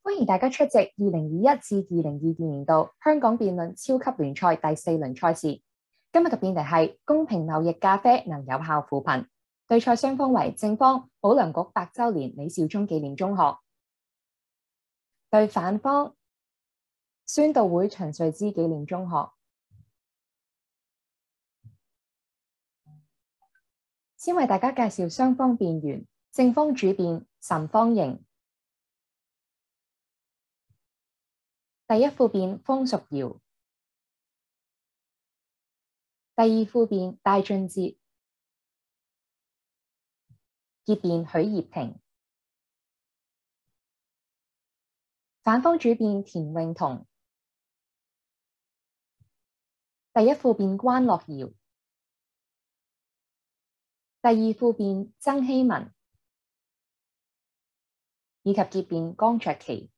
歡迎大家出席2021至2022年度香港辯論超級聯賽第4輪賽事。今日嘅辯題係公平貿易咖啡能有效扶貧。對賽雙方為正方保良局100週年李兆忠紀念中學，對反方宣道會陳瑞之紀念中學。先為大家介紹雙方辯員，正方主辯岑方瑩。第一副辯方淑瑤，第二副辯戴俊哲，結辯許業婷。反方主辯田穎彤，第一副辯關樂瑤，第二副辯曾希文，以及結辯江卓琪。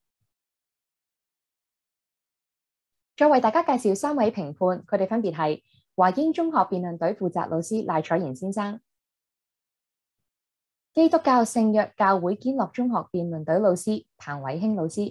再為大家介紹3位評判，佢哋分別係華英中學辯論隊負責老師賴彩賢先生，基督教聖約教會堅樂中學辯論隊老師彭偉興老師，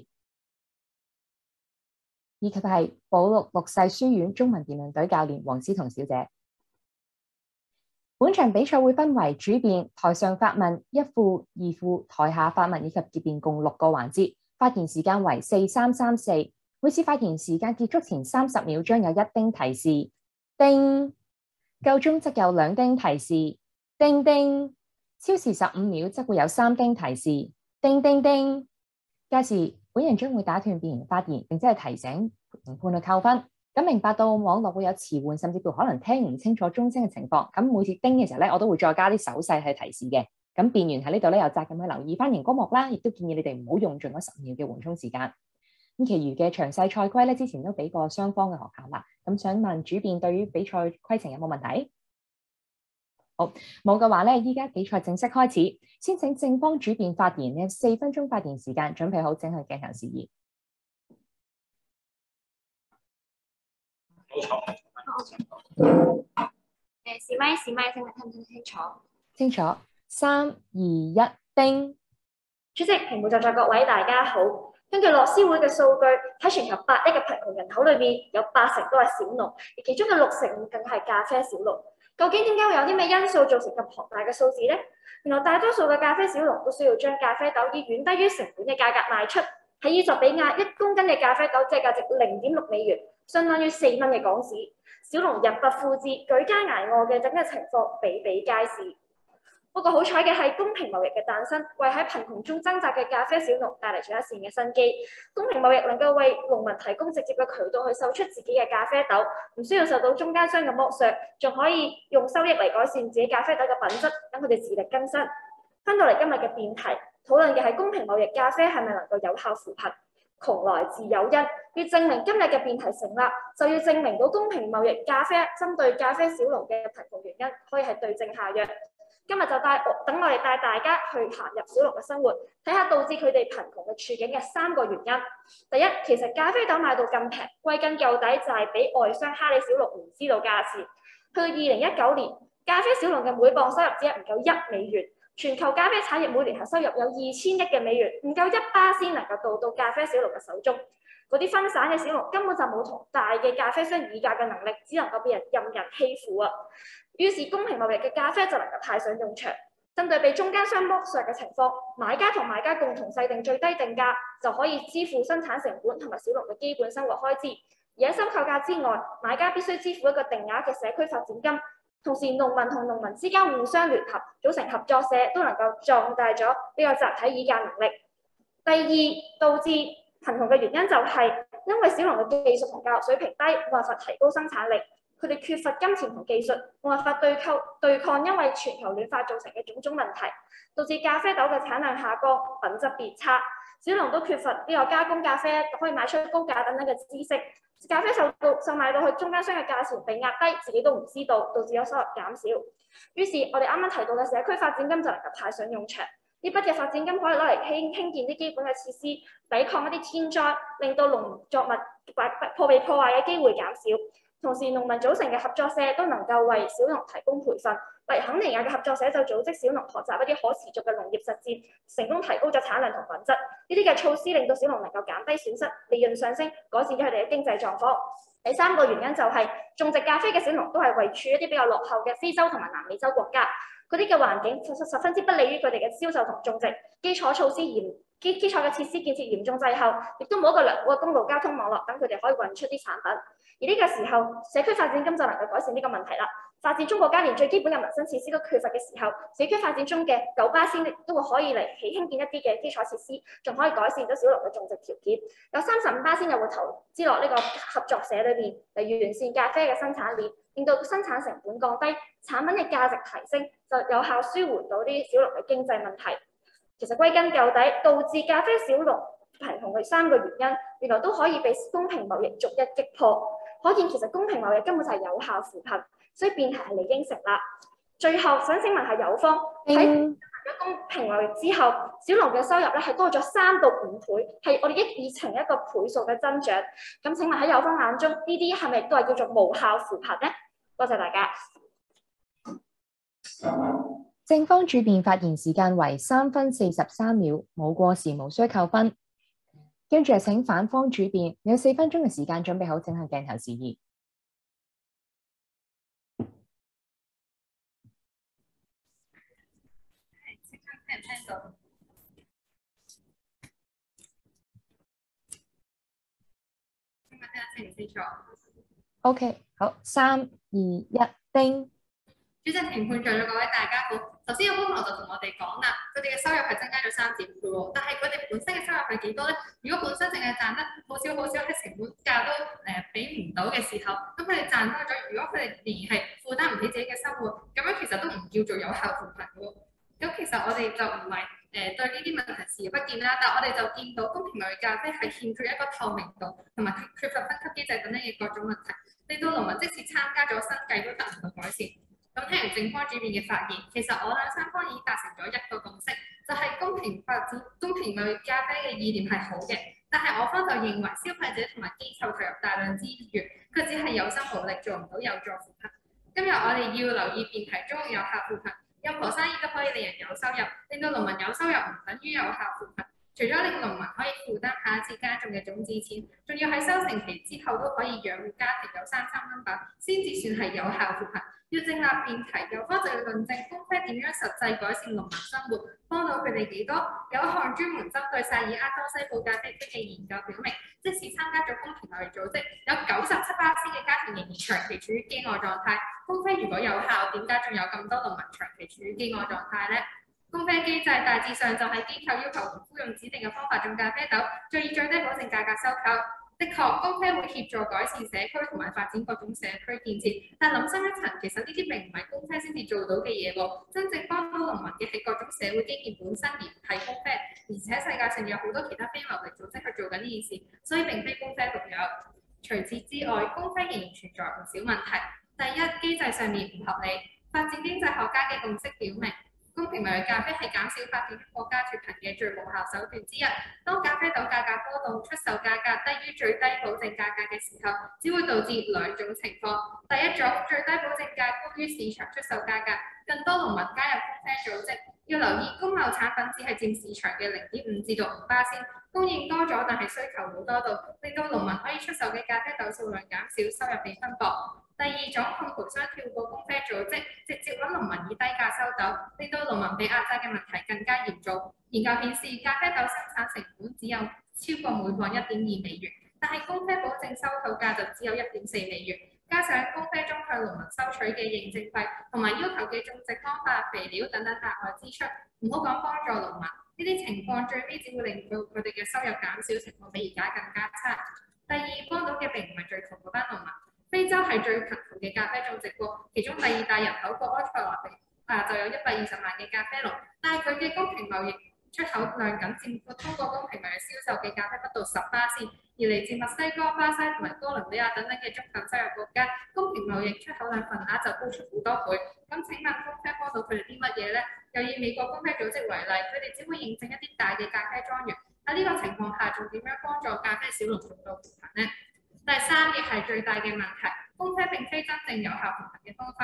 以及係保祿六世書院中文辯論隊教練黃思彤小姐。本場比賽會分為主辯台上發問1副、2副，台下發問以及結辯共6個環節，發言時間為4-3-3-4。每次發言時間結束前30秒將有1叮提示，叮；夠鐘則有2叮提示，叮叮；超時15秒則會有3叮提示，叮叮叮。屆時本人將會打斷辯員發言，並且係提醒評判去扣分。咁明白到網絡會有遲緩，甚至乎可能聽唔清楚鐘聲嘅情況，咁每次叮嘅時候咧，我都會再加啲手勢去提示嘅。咁辯員喺呢度咧有責任去留意翻熒光幕啦，亦都建議你哋唔好用盡嗰10秒嘅緩衝時間。咁其餘嘅詳細賽規咧，之前都俾過雙方嘅學校啦。咁想問主辯對於比賽規程有冇問題？好，冇嘅話咧，依家比賽正式開始。先請正方主辯發言嘅4分鐘發言時間，準備好整向鏡頭示意。 試咪，聽唔聽清楚？ 清楚。3、2、1，叮！ 主席、評判在座各位，大家好。根據樂施會嘅數據，喺全球8億嘅貧窮人口裏面，有80%都係小農，而其中嘅65%更係咖啡小農。究竟點解會有啲咩因素造成咁龐大嘅數字呢？原來大多數嘅咖啡小農都需要將咖啡豆以遠低於成本嘅價格賣出。喺伊索比亞，1公斤嘅咖啡豆只係價值0.6美元，相當於4蚊嘅港紙。小農入不敷支，舉家捱餓嘅整個情況比比皆是。不過好彩嘅係公平貿易嘅誕生，為喺貧窮中掙扎嘅咖啡小農帶嚟咗一線嘅生機。公平貿易能夠為農民提供直接嘅渠道去售出自己嘅咖啡豆，唔需要受到中間商嘅剝削，仲可以用收益嚟改善自己咖啡豆嘅品質，等佢哋自力更生。翻到嚟今日嘅辯題，討論嘅係公平貿易咖啡係咪能夠有效扶貧？窮來自有因，要證明今日嘅辯題成立，就要證明到公平貿易咖啡針對咖啡小農嘅貧窮原因可以係對症下藥。今日就等我哋帶大家去行入小農嘅生活，睇下導致佢哋貧窮嘅處境嘅3個原因。第一，其實咖啡豆賣到咁平，歸根究底就係俾外商蝦你小農唔知道價錢。去到2019年，咖啡小農嘅每磅收入只係唔夠1美元。全球咖啡產業每年係收入有2000億嘅美元，唔夠1%先能夠到咖啡小農嘅手中。嗰啲分散嘅小農根本就冇同大嘅咖啡商議價嘅能力，只能夠被任人欺負啊！於是公平貿易嘅咖啡就能夠派上用場。針對被中間商剝削嘅情況，買家同賣家共同制定最低定價，就可以支付生產成本同埋小農嘅基本生活開支。而喺收購價之外，買家必須支付一個定額嘅社區發展金。同時，農民同農民之間互相聯合，組成合作社，都能夠壯大咗呢個集體議價能力。第二，導致貧窮嘅原因就係因為小農嘅技術同教育水平低，冇辦法提高生產力。佢哋缺乏金錢同技術，冇辦法對抗因為全球暖化造成嘅種種問題，導致咖啡豆嘅產量下降，品質變差。小農都缺乏呢個加工咖啡可以賣出高價等等嘅知識。咖啡售賣到去中間商嘅價錢被壓低，自己都唔知道，導致有收入減少。於是，我哋啱啱提到嘅社區發展金就能夠派上用場。呢筆嘅發展金可以攞嚟興建啲基本嘅設施，抵抗一啲天災，令到農作物被破壞嘅機會減少。同時，農民組成嘅合作社都能夠為小農提供培訓， 例如肯尼亞嘅合作社就組織小農學習一啲可持續嘅農業實踐，成功提高咗產量同品質。呢啲嘅措施令到小農能夠減低損失，利潤上升，改善咗佢哋嘅經濟狀況。第三個原因就係種植咖啡嘅小農都係位處一啲比較落後嘅非洲同埋南美洲國家，嗰啲嘅環境十分之不利於佢哋嘅銷售同種植，基礎嘅設施建設嚴重滯後，亦都冇一個良好嘅公路交通網絡，等佢哋可以運出啲產品。而呢個時候，社區發展金就能夠改善呢個問題啦。發展中國家連最基本嘅民生設施都缺乏嘅時候，社區發展中嘅9%都會可以嚟興建一啲嘅基礎設施，仲可以改善咗小農嘅種植條件。有35%又會投資落呢個合作社裏邊嚟完善咖啡嘅生產鏈，令到生產成本降低，產品嘅價值提升，就有效舒緩到啲小農嘅經濟問題。其實歸根究底，導致咖啡小農貧窮嘅3個原因，原來都可以被公平貿易逐一擊破。可見其實公平貿易根本就係有效扶貧，所以辯題係理應成立。最後想請問下友方，喺公平貿易之後，小農嘅收入咧係多咗3到5倍，係我哋以呈一個倍數嘅增長。咁請問喺友方眼中，呢啲係咪都係叫做無效扶貧呢？多謝大家。 正方主辯發言時間為3分43秒，冇過時無需扣分。跟住請反方主辯，你有4分鐘嘅時間準備好，請向鏡頭示意。 聽唔聽到 聽唔清楚 ？OK， 好，3、2、1，叮。 主席、評判在座各位大家好。頭先有觀眾就同我哋講啦，佢哋嘅收入係增加咗3點嘅喎，但係佢哋本身嘅收入係幾多咧？如果本身淨係賺得好少，喺成本價都俾唔到嘅時候，咁佢哋賺多咗，如果佢哋仍然係負擔唔起自己嘅生活，咁樣其實都唔叫做有效扶貧嘅喎。咁其實我哋就唔係對呢啲問題視而不見啦，但我哋就見到公平貿易咖啡係欠缺一個透明度同埋缺乏分級機制等等嘅各種問題，令到農民即使參加咗新計都得唔到改善。咁聽完正方主辯嘅發言，其實我兩三方已經達成咗一個共識，就係公平貿易咖啡嘅意念係好嘅，但係我方就認為消費者同埋機構投入大量資源，佢只係有心無力，做唔到有助扶貧。今日我哋要留意辯題中有效扶貧，任何生意都可以令人有收入，令到農民有收入唔等於有效扶貧。除咗令農民可以負擔下一次加種嘅種子錢，仲要喺收成期之後都可以養活家庭有3餐溫飽，先至算係有效扶貧。要正立辯題，友方就要論證公啡點樣實際改善農民生活，幫到佢哋幾多？有一項專門針對薩爾厄多西部咖啡區嘅研究表明，即使參加咗公平貿易組織，有97%嘅家庭仍然長期處於飢餓狀態。公啡如果有效，點解仲有咁多農民長期處於飢餓狀態呢？公啡機制大致上就係機構要求農夫用指定嘅方法種咖啡豆，再以最低保證價格收購。的確，公啡會協助改善社區同埋發展各種社區建設，但諗深一層，其實呢啲並唔係公啡先至做到嘅嘢喎。真正幫到農民嘅係各種社會基建本身，而唔係公啡。而且世界上有好多其他非牟利組織去做緊呢件事，所以並非公啡獨有。除此之外，公啡仍然存在唔少問題。第一，機制上面唔合理。發展經濟學家嘅共識表明，公平貿易咖啡係減少發展中國家脫貧嘅最無效手段之一。當咖啡豆價格波動，出售價格低於最低保證價格嘅時候，只會導致2種情況。第一種，最低保證價高於市場出售價格，更多農民加入公啡組織。要留意，公貿產品只係佔市場嘅0.5至到5%，供應多咗，但係需求冇多到，令到農民可以出售嘅咖啡豆數量減少，收入被分薄。第二種，控盤商跳過公啡組織，直接揾農民以低價收豆，令到農民被壓榨嘅問題更加嚴重。研究顯示，咖啡豆生產成本只有超過每磅1.2美元，但係公啡保證收購價就只有1.4美元，加上公啡中向農民收取嘅認證費同埋要求嘅種植方法、肥料等等額外支出，唔好講幫助農民，呢啲情況最尾只會令到佢哋嘅收入減少，情況比而家更加差。第二，幫到嘅並唔係最窮嗰班農民。非洲係最貧窮嘅咖啡種植國，其中第2大人口國埃塞俄比亞就有120萬嘅咖啡農，但係佢嘅公平貿易出口量僅佔通過公平貿易銷售嘅咖啡不到10%，而嚟自墨西哥、巴西同埋哥倫比亞等等嘅中等收入國家，公平貿易出口量份額就高出好多倍。咁請問公啡幫到佢哋啲乜嘢呢？又以美國公啡組織為例，佢哋只會認證一啲大嘅咖啡莊園，喺呢個情況下仲點樣幫助咖啡小農做到扶貧呢？第三，亦係最大嘅問題，公啡並非真正有效扶貧嘅方法。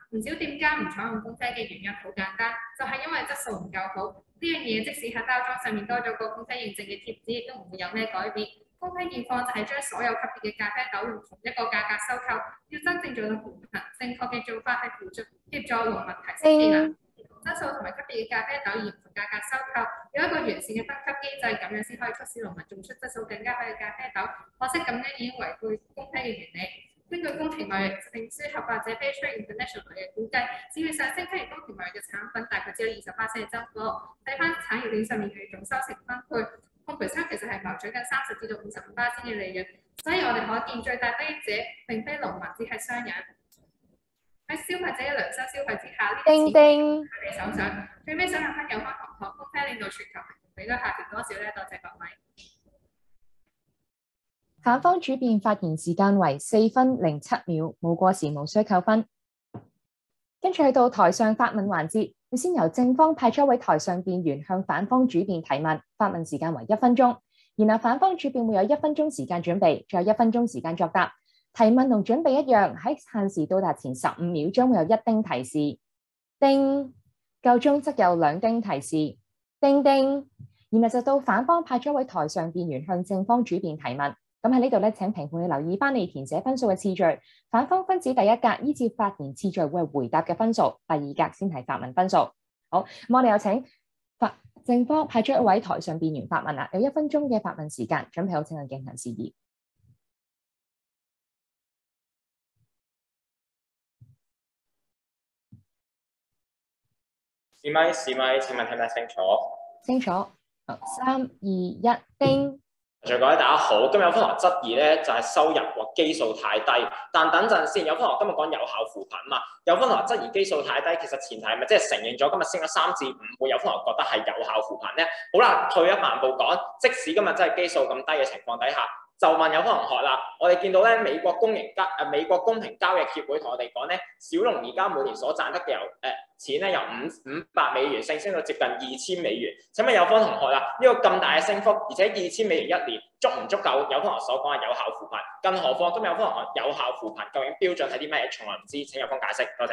唔少店家唔採用公車嘅原因好簡單，就係因為質素唔夠好。呢樣嘢即使喺包裝上面多咗個公車認證嘅貼紙，都唔會有咩改變。公車現況就係將所有級別嘅咖啡豆用同一個價格收購，要真正做到平衡，正確嘅做法係協助農民提升技能。質素同埋級別嘅咖啡豆以唔同價格收購，有一個完善嘅分級機制，咁樣先可以促使農民種出質素更加好嘅咖啡豆。可惜咁樣已經違背公批嘅原理。根據公平貿易證書合法者 Fair Trade International 嘅估計，只要上星期公平貿易嘅產品大概只有28%嘅增幅。睇翻產業鏈上面嘅總收成分配，烘焙商其實係謀取緊30至到55%嘅利潤。所以我哋可見最大得益者並非農民，只係商人。喺消費者嘅良心消費之下，呢啲錢喺佢哋手上。最尾想問翻有關同學，公車令到全球比率下跌多少咧？多謝各位。 反方主辯發言時間為4分07秒，冇過時無需扣分。跟住去到台上發問環節，會先由正方派出一位台上辯員向反方主辯提問，發問時間為1分鐘。然後反方主辯會有1分鐘時間準備，再有1分鐘時間作答。提問同準備一樣，喺限時到達前15秒將會有1叮提示，叮，夠鐘則有2叮提示，叮叮。然後就到反方派出一位台上辯員向正方主辯提問。咁喺呢度咧，請評判你留意翻你填寫分數嘅次序。反方分子第一格依照發言次序會係回答嘅分數，第二格先係發問分數。好，咁我哋有請正方派出一位台上辯員發問啦，有1分鐘嘅發問時間，準備好請進行示意。 試咪，請問聽唔聽清楚？ 清楚。好，3、2、1，叮。 各位大家好，今日有分學質疑咧，就係收入或基數太低。但等陣先，有分學今日講有效扶貧嘛，有分學質疑基數太低，其實前提係咪即係承認咗今日升咗3至5，會有分學覺得係有效扶貧咧？好啦，退一萬步講，即使今日真係基數咁低嘅情況底下，就問有分同學啦，我哋見到咧美國公平交易協會同我哋講咧，小農而家每年所賺得嘅錢咧由500美元升到接近2000美元。請問有分同學啦，呢個咁大嘅升幅，而且2000美元一年足唔足夠有分同學所講嘅有效扶貧？更何況今日有分同學有效扶貧究竟標準係啲咩？從來唔知，請有分解釋。多謝。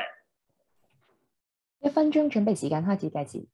1分鐘準備時間開始計時。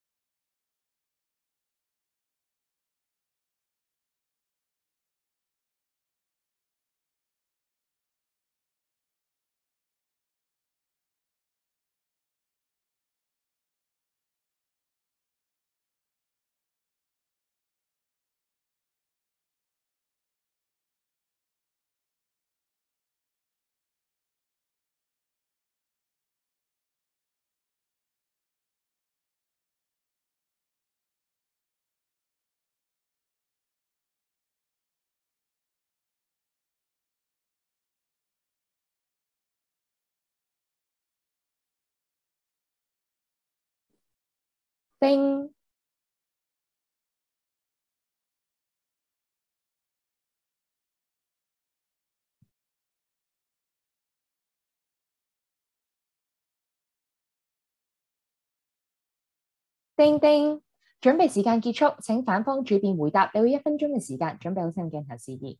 叮，叮叮，準備時間結束，請反方主辯回答。你會1分鐘嘅時間，準備好請鏡頭示意。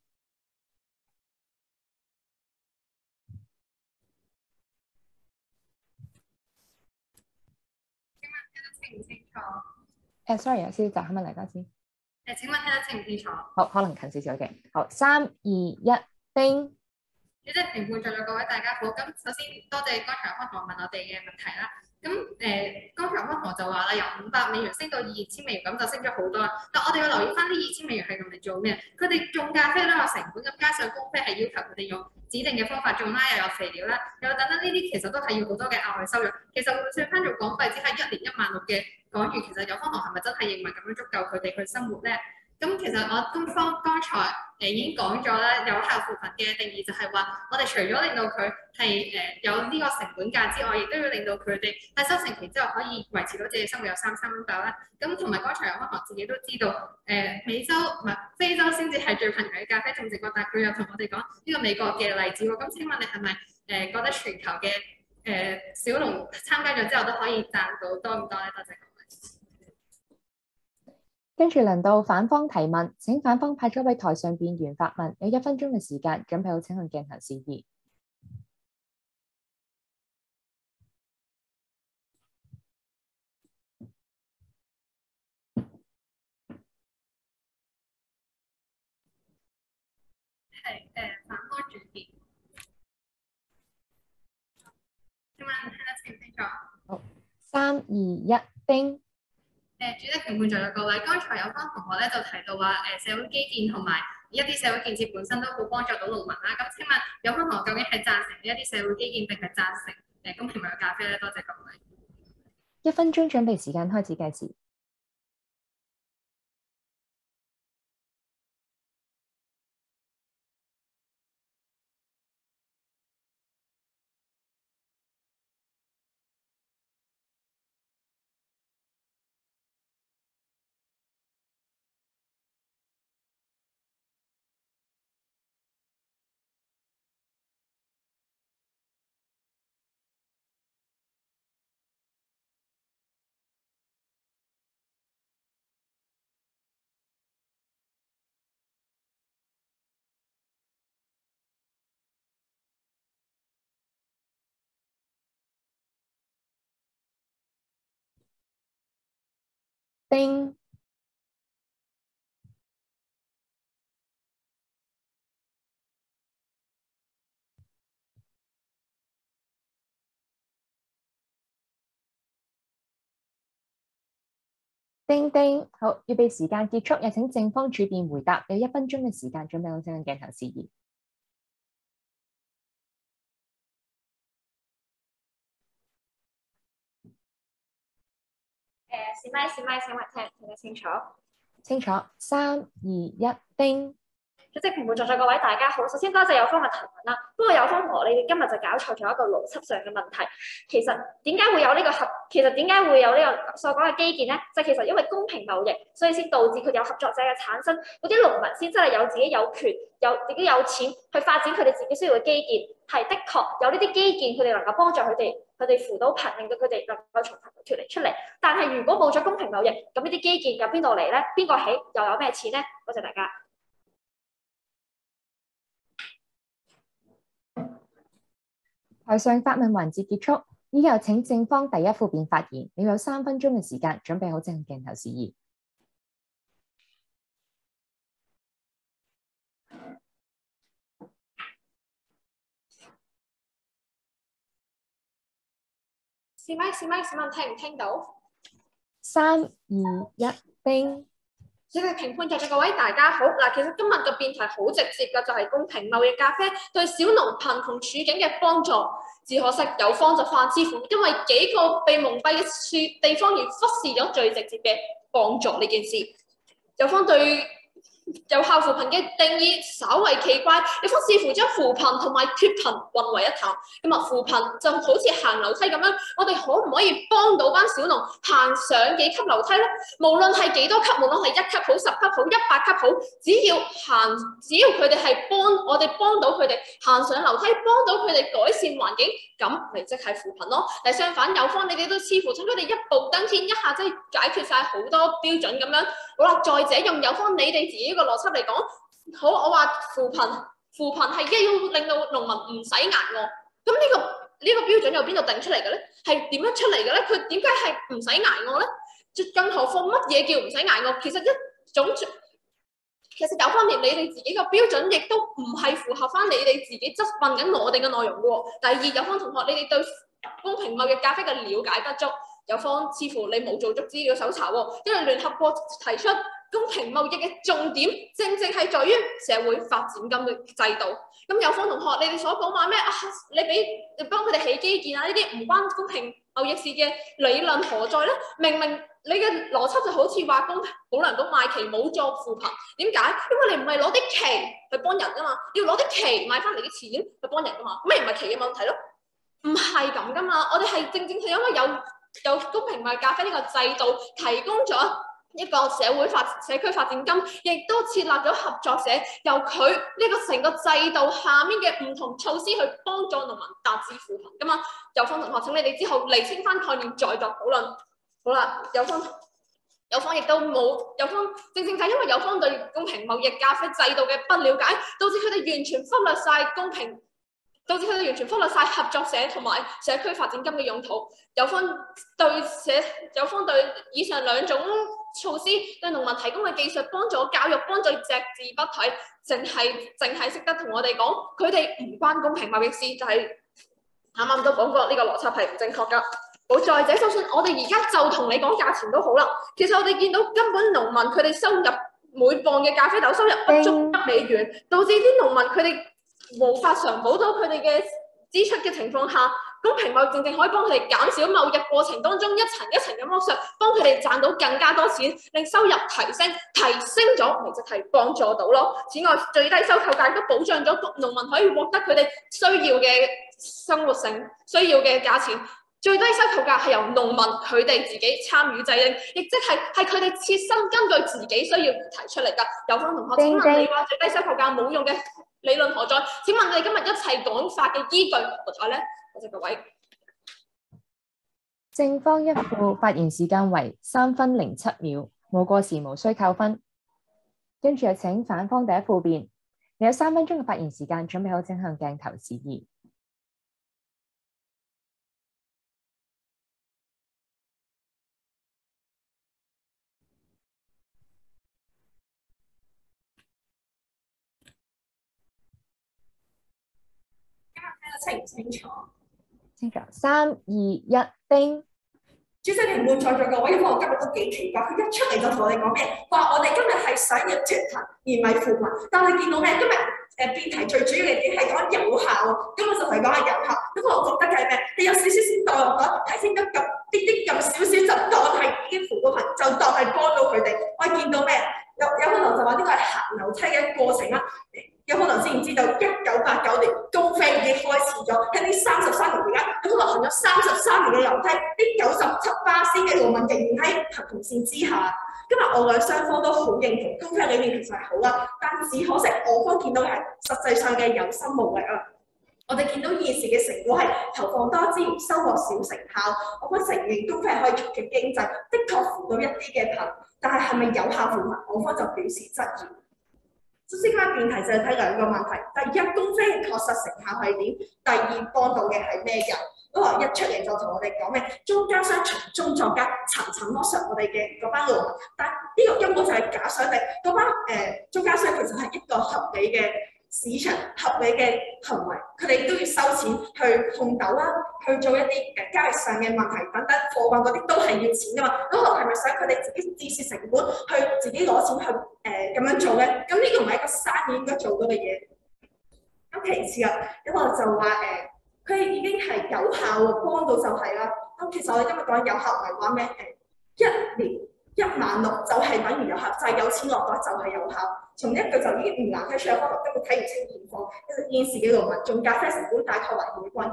清唔清楚 ？sorry， 有少少雜，可唔可以嚟多次？ 請問聽得清唔清楚？ 好，可能近少少嘅。好，3、2、1，叮。 主席、評判在座各位大家好，咁首先多謝剛才開同學問我哋嘅問題啦。咁剛才開同學就話啦，由500美元升到2000美元，咁就升咗好多啦。但我哋要留意翻呢2000美元係用嚟做咩？佢哋種咖啡都有成本，咁加上公啡係要求佢哋用指定嘅方法種啦，又有肥料啦，又等等呢啲，其實都係要好多嘅額外收入。其實換算翻做港幣，只係1年16000嘅港元，其實有方同學係咪真係認為咁樣足夠佢哋去生活咧？咁其實我剛才已經講咗啦，有效扶貧嘅定義就係話，我哋除咗令到佢係有呢個成本價之外，亦都要令到佢哋喺收成期之後可以維持到自己生活有3餐溫飽啦。咁同埋剛才有同學自己都知道，非洲先至係最貧窮嘅咖啡種植國，但係佢又同我哋講呢個美國嘅例子喎。咁請問你係咪覺得全球嘅小農參加咗之後都可以賺到多唔多咧？多謝。 跟住輪到反方提問，請反方派咗位台上辯員發問，有1分鐘嘅時間，準備好請向鏡頭示意。 係反方轉變。請問聽得清唔清楚？ 好，3、2、1，叮。 主席評判在座各位，剛才有方同學咧就提到話社會基建同埋一啲社會建設本身都好幫助到農民啦。咁請問有方同學究竟係贊成呢一啲社會基建定係贊成公平貿易咖啡咧？多謝各位。 1分鐘準備時間開始計時。叮。叮叮，好，預備時間結束，有請正方主辯回答，有1分鐘嘅時間準備好正鏡頭示意。 試咪，請問聽得清楚？ 清楚。3、2、1，叮。 主席評判在座各位大家好，首先多謝有方嘅提問啦。不過有方同學，你哋今日就搞錯咗一個邏輯上嘅問題。其實點解會有呢個所講嘅基建咧？就其實因為公平貿易，所以先導致佢有合作社嘅產生，嗰啲農民先真係有自己有權、自己有錢去發展佢哋自己需要嘅基建。係的確有呢啲基建，佢哋能夠幫助佢哋扶到貧，令到佢哋能夠從貧脫離出嚟。但係如果冇咗公平貿易，咁呢啲基建由邊度嚟咧？邊個起？又有咩錢咧？多謝大家。 台上發問環節結束，依家有請正方第一副辯發言，你有3分鐘嘅時間，準備好正鏡頭示意。 試咪，聽唔聽到 ？3、2、1，叮。 主席評判在座各位大家好。嗱，其實今日嘅辯題好直接嘅，就係公平貿易咖啡對小農貧窮處境嘅幫助。只可惜有方就泛之乎，因為幾個被蒙蔽嘅地方而忽視咗最直接嘅幫助呢件事。有方對有效扶貧嘅定義稍為奇怪，有方似乎將扶貧同埋脫貧混為一談。咁啊，扶貧就好似行樓梯咁樣，我哋可唔可以幫到班小農行上幾級樓梯咧？無論係幾多級，無論係1級好、10級好、100級好，只要佢哋係我哋幫到佢哋行上樓梯，幫到佢哋改善環境，咁咪即係扶貧咯。但相反，有方你哋都似乎想佢哋一步登天，一下子解決晒好多標準咁樣。好啦，再者用有方你哋自己個邏輯嚟講，好，我話扶貧係要令到農民唔使捱餓，咁呢個標準由邊度定出嚟嘅咧？係點樣出嚟嘅咧？佢點解係唔使捱餓咧？更何況乜嘢叫唔使捱餓？其實有方面你哋自己個標準亦都唔係符合翻你哋自己質問緊我哋嘅內容嘅喎。第二，有方同學你哋對公平貿易咖啡嘅了解不足。有方似乎你冇做足資料搜查喎，因為聯合國提出公平貿易嘅重點，正係在於社會發展金嘅制度。咁有方同學，你哋所講話咩啊？你幫佢哋起基建啊？呢啲唔關公平貿易事嘅理論何在咧？明明你嘅邏輯就好似話保良局賣旗冇作扶貧，點解？因為你唔係攞啲旗去幫人噶嘛，要攞啲旗買翻嚟啲錢去幫人噶嘛，咩唔係旗嘅問題咯？唔係咁噶嘛，我哋係正係因為有公平貿易咖啡呢個制度，提供咗一個社區發展金，亦都設立咗合作社，由佢呢個成個制度下面嘅唔同措施去幫助農民達至扶貧噶嘛。有方同學，請你哋之後釐清翻概念，再作討論。好啦，有方亦都冇，有方正就係因為有方對公平貿易咖啡制度嘅不了解，導致佢哋完全忽略晒合作社同埋社區發展金嘅用途。有方對以上兩種措施對農民提供嘅技術幫助教育幫助隻字不提，淨係識得同我哋講，佢哋唔關公平貿易事，就係啱啱都講過呢個邏輯係唔正確㗎。好，再者，就算我哋而家就同你講價錢都好啦，其實我哋見到根本農民佢哋收入每磅嘅咖啡豆收入不足$1，導致啲農民佢哋無法償補到佢哋嘅支出嘅情況下，公平貿易正正可以幫佢哋減少貿易過程當中一層一層嘅剝削，幫佢哋賺到更加多錢，令收入提升咗，咪就係幫助到咯。此外，最低收購價都保障咗農民可以獲得佢哋需要嘅生活性需要嘅價錢。最低收購價係由農民佢哋自己參與制定，亦即係佢哋切身根據自己需要而提出嚟㗎。有方同學，請問你話最低收購價冇用嘅理論何在？請問你今日一切講法嘅依據何在呢？多謝各位。 正方一副發言時間為3分07秒，冇過時無需扣分。跟住有請反方第一副辯，你有3分鐘嘅發言時間，準備好請向鏡頭示意。 清唔清楚？ 清楚。3、2、1，叮！ 主席評判在座各位，因為我今日都幾奇怪，佢一出嚟就同我哋講咩？話我哋今日係想要脫貧而唔係扶貧，但係見到咩？今日辯題最主要嘅點係講有效，咁我就係講係有效。咁我覺得係咩？你有少少先當我講提升得咁啲咁少少，就當係已經扶到貧，就當係幫到佢哋。我見到咩？有可能就話呢個係行樓梯嘅過程啦。有可能知唔知道1989年公費已經開始咗，喺呢33年而家，有可能行咗33年嘅樓梯，呢97%嘅農民仍然喺貧窮線之下。今日我兩雙方都好認同公費理念其實係好啦，但只可惜我方見到係實際上嘅有心無力啊！我哋見到現時嘅成果係投放多資源，收穫少成效。我方承認公費可以促進經濟，的確扶到一啲嘅貧，但係係咪有效扶貧？我方就表示質疑。首先，今日辯題就係睇兩個問題：第一，公費確實成效係點；第二，幫到嘅係咩人？可能一出嚟就同我哋講咩中間商從中作奸，層層剝削我哋嘅嗰班農民。但呢個根本就係假想敵，嗰班中間商其實係一個合理嘅市場、合理嘅行為，佢哋都要收錢去控豆啦，去做一啲交易上嘅問題等等貨運嗰啲都係要錢噶嘛。咁可能係咪想佢哋自己自蝕成本去自己攞錢去咁樣做咧？咁呢個唔係一個生意應該做到嘅嘢。咁其次啊，有個就話佢哋已經係有效喎，幫到就係啦。咁其實我哋今日講有效唔係話咩？一年16000就係等於有效，就係有錢落袋就係有效。從一句就已經唔難睇出有可能根本睇唔清現況。現時嘅農民種咖啡成本大概為每磅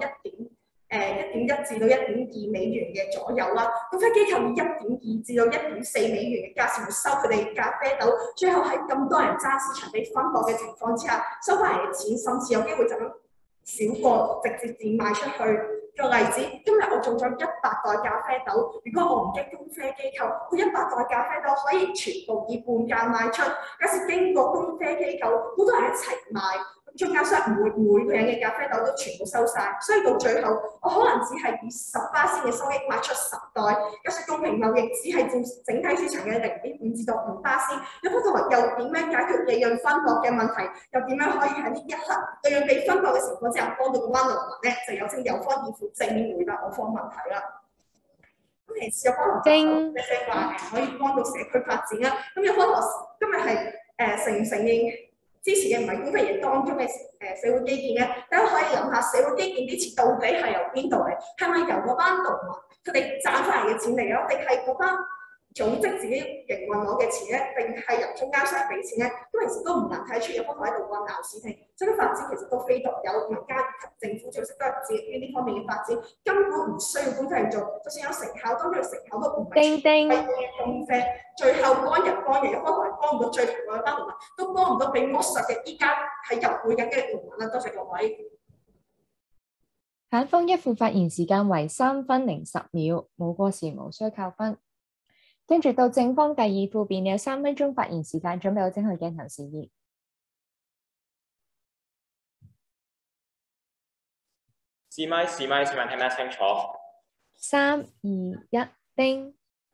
1.1至到1.2美元嘅左右啦。咖啡機構以1.2至到1.4美元嘅價錢去收佢哋咖啡豆，最後喺咁多人爭市場被分薄嘅情況之下，收翻嚟嘅錢甚至有機會就咁少過直接賤賣出去。個例子，今日我種咗100袋咖啡豆，如果我唔經公啡機構，佢100袋咖啡豆可以全部以半價賣出。假設經過公啡機構，好多人一齊賣，中間商唔會每個人嘅咖啡豆都全部收晒，所以到最後我可能只係以10%嘅收益賣出10袋。假設公平貿易只係佔整體市場嘅0.5至到5%，有冇同埋又點樣解決利潤分薄嘅問題？又點樣可以喺呢一刻利潤被分薄嘅情況之下幫到嗰班農民咧？就有請有方以正面回答我方問題啦。咁其實有方同學即係話可以幫到社區發展啦。咁有方同學今日係承唔承認支持嘅唔係公費，而當中嘅社會基建咧？大家可以諗下社會基建啲錢到底係由邊度嚟？係咪由嗰班農民佢哋賺翻嚟嘅錢嚟咯？定係嗰班組織自己營運攞嘅錢咧？定係由中間商俾錢咧？咁其實都唔難睇出有方同喺度混淆視聽。社區發展其實都非獨有，民間及政府組織都係致力於呢方面嘅發展，根本唔需要公費去做。就算有成效，當中嘅成效都唔係全係公費。最後幫人，有方同係幫唔到最窮嗰班農民，都幫唔到被剝削嘅依家係入會緊嘅農民啦。多謝各位。 反方一副發言時間為3分010秒，冇過時無需扣分。跟住到正方第二副辯，你有3分鐘發言時間，準備好請去鏡頭示意。 試咪，請問聽唔聽清楚？ 3、2、1，叮！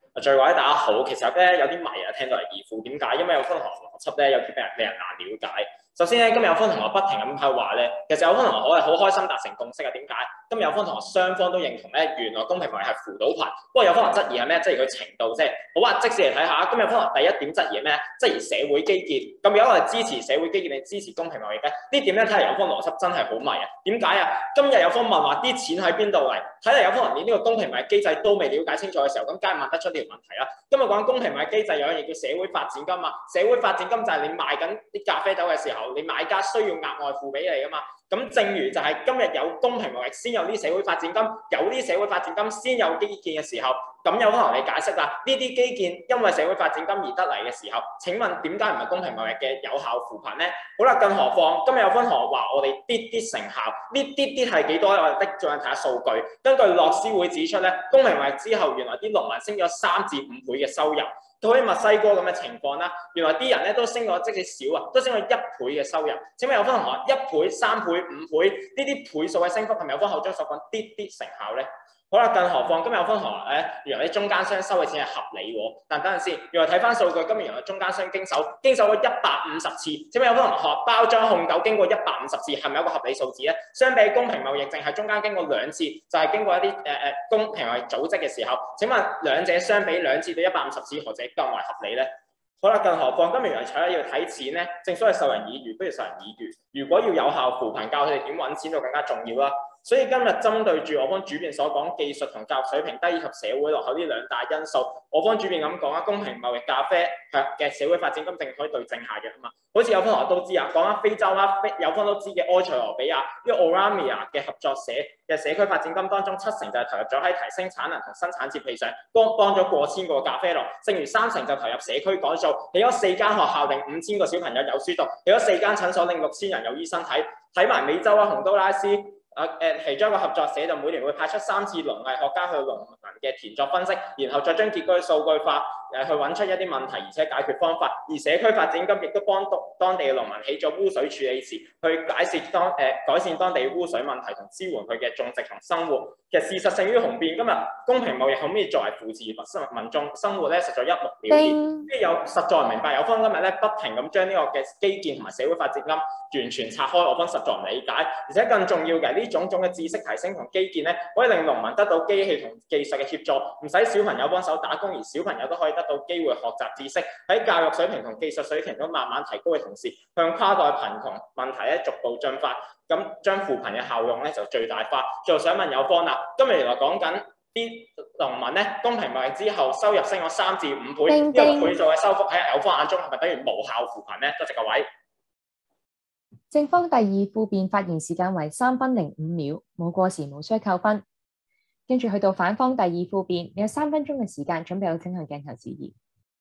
最位大家好，其實咧有啲迷啊，聽到係二副，點解？因為有分學邏輯咧，有啲俾人難了解。首先咧，今日有分同學不停咁喺度話咧，其實有分同學可係好開心達成共識啊。點解？今日有分同學雙方都認同咧，原來公平貿易係扶到貧。不過有分學質疑係咩？質疑佢程度啫。好啊，即時嚟睇下，今日分學第一點質疑係咩？質疑社會基建。咁如果我哋支持社會基建，你支持公平貿易咧？呢點咧睇嚟有分邏輯真係好迷啊。點解啊？今日有分問話啲錢喺邊度嚟？睇嚟有分連呢個公平貿易機制都未了解清楚嘅時候，咁梗係問得出呢條問題啦。今日講公平貿易機制有樣嘢叫社會發展金啊，社會發展金就係你賣緊啲咖啡豆嘅時候，你買家需要額外付俾你噶嘛。咁正如就係今日有公平貿易先有啲社會發展金，有啲社會發展金先有基建嘅時候，咁有可能你解釋啦，呢啲基建因為社會發展金而得嚟嘅時候，請問點解唔係公平貿易嘅有效扶貧咧？好啦，更何況今日有分同學話我哋啲成效，呢啲係幾多？我哋的再睇下數據，根據樂施會指出咧，公平貿易之後，原來啲農民升咗3至5倍嘅收入。好似墨西哥咁嘅情況啦，原來啲人咧都升咗，即使少啊，都升咗1倍嘅收入。請問有分同學1倍、3倍、5倍呢啲倍數嘅升幅係咪有分口中所講啲成效咧？好啦，更何況今日有分同學咧，原來啲中間商收嘅錢係合理喎。但等陣先，原來睇翻數據，今日原來中間商經手過150次。請問有分同學包裝控豆經過150次係咪一個合理數字咧？相比公平貿易，淨係中間經過2次，就係經過一啲公平貿易組織嘅時候，請問兩者相比2次到150次，何者更為合理咧？好啦，更何況今日原來除咗要睇錢咧，正所謂授人以魚，不如授人以漁。如果要有效扶貧，教佢哋點揾錢就更加重要啦。所以今日針對住我方主編所講技術同教育水平低以及社會落後呢兩大因素，我方主編咁講啊，公平貿易咖啡嘅社會發展金正可以對症下藥啊嘛。好似有分同學都知啊，講緊非洲啦，有分都知嘅埃塞俄比亞呢個 Oromia 嘅合作社嘅社區發展金當中，7成就係投入咗喺提升產能同生產設備上，幫咗過千個咖啡農，剩餘3成就投入社區改造，起咗4間學校令5000個小朋友有書讀，起咗4間診所令6000人有醫生睇。睇埋美洲啊，洪都拉斯。其中一個合作社就每年會派出3次農藝學家去農民嘅田作分析，然後再將結果數據化，去揾出一啲問題，而且解決方法。而社區發展金亦都幫當地嘅農民起咗污水處理池，去改善當地污水問題同支援佢嘅種植同生活。其實事實勝於雄辯，今日公平貿易可唔可以作為扶持民眾生活咧，實在一目了然。即係有實在唔明白，有方今日咧不停咁將呢個嘅基建同埋社會發展金完全拆開，我方實在唔理解。而且更重要嘅呢種種嘅知識提升同基建咧，可以令農民得到機器同技術嘅協助，唔使小朋友幫手打工，而小朋友都可以得到機會學習知識，喺教育水平同技術水平都慢慢提高嘅同時，向跨代貧窮問題咧逐步進發，咁將扶貧嘅效用咧就最大化。最後想問有方啦，今日原來講緊啲農民咧公平貿易之後收入升咗3至5倍，呢個倍數嘅收幅喺有方眼中係咪等於無效扶貧咧？多謝各位。 正方第2副辯發言時間為3分05秒，冇過時無需扣分。跟住去到反方第2副辯，你有3分鐘嘅時間準備好請向鏡頭示意。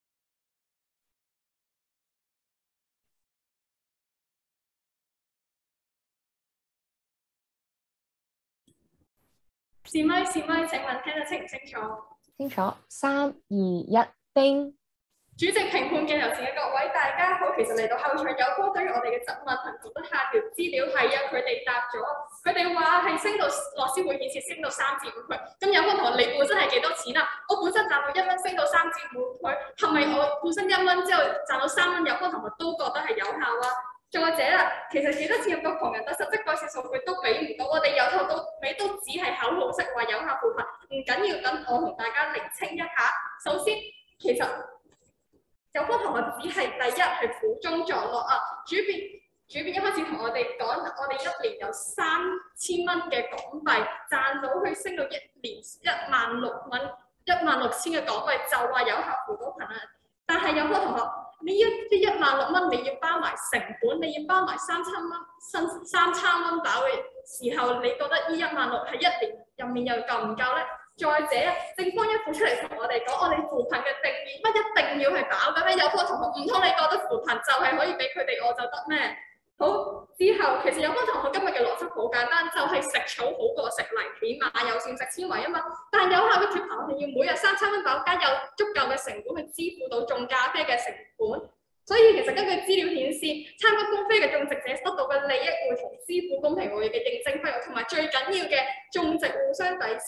試咪，請問聽得清唔清楚？ 清楚。3、2、1，叮。 主席評判鏡頭前嘅各位，大家好。其實嚟到後場有方對於我哋嘅質問同覺得下條資料係啊，佢哋答咗，佢哋話係升到樂施會顯示升到3至5倍。咁有方同學你本身係幾多錢啊？我本身賺到1蚊升到3至5倍，係咪我本身1蚊之後賺到3蚊？有方同學都覺得係有效啊？再者啦，其實幾多錢入到窮人，但實質改善數據都俾唔到，我哋由頭到尾都只係口號式話有效扶貧，唔緊要，等我同大家釐清一下。首先，其實有方同學只係第一係苦中作樂啊！主編一開始同我哋講，我哋1年有3000蚊嘅港幣賺到去升到1年16000蚊，16000嘅港幣就話有效扶到貧啊！但係有方同學呢啲16000蚊你要包埋成本，你要包埋3餐溫飽嘅時候，你覺得呢16000係1年入面又夠唔夠咧？再者，正方一副出嚟同我哋講，我哋扶貧嘅定義乜一定要係飽嘅咩？有方同學唔通你覺得扶貧就係可以俾佢哋餓就得咩？好，之後其實有方同學今日嘅邏輯好簡單，就係食草好過食泥，起碼有膳食纖維啊嘛。但係有效嘅脫貧，我哋要每日3餐溫飽，加有足夠嘅成本去支付到種咖啡嘅成本。所以其實根據資料顯示，參加公非嘅種植者得到嘅利益會同支付公平貿易嘅認證費用，同埋最緊要嘅種植互相抵消。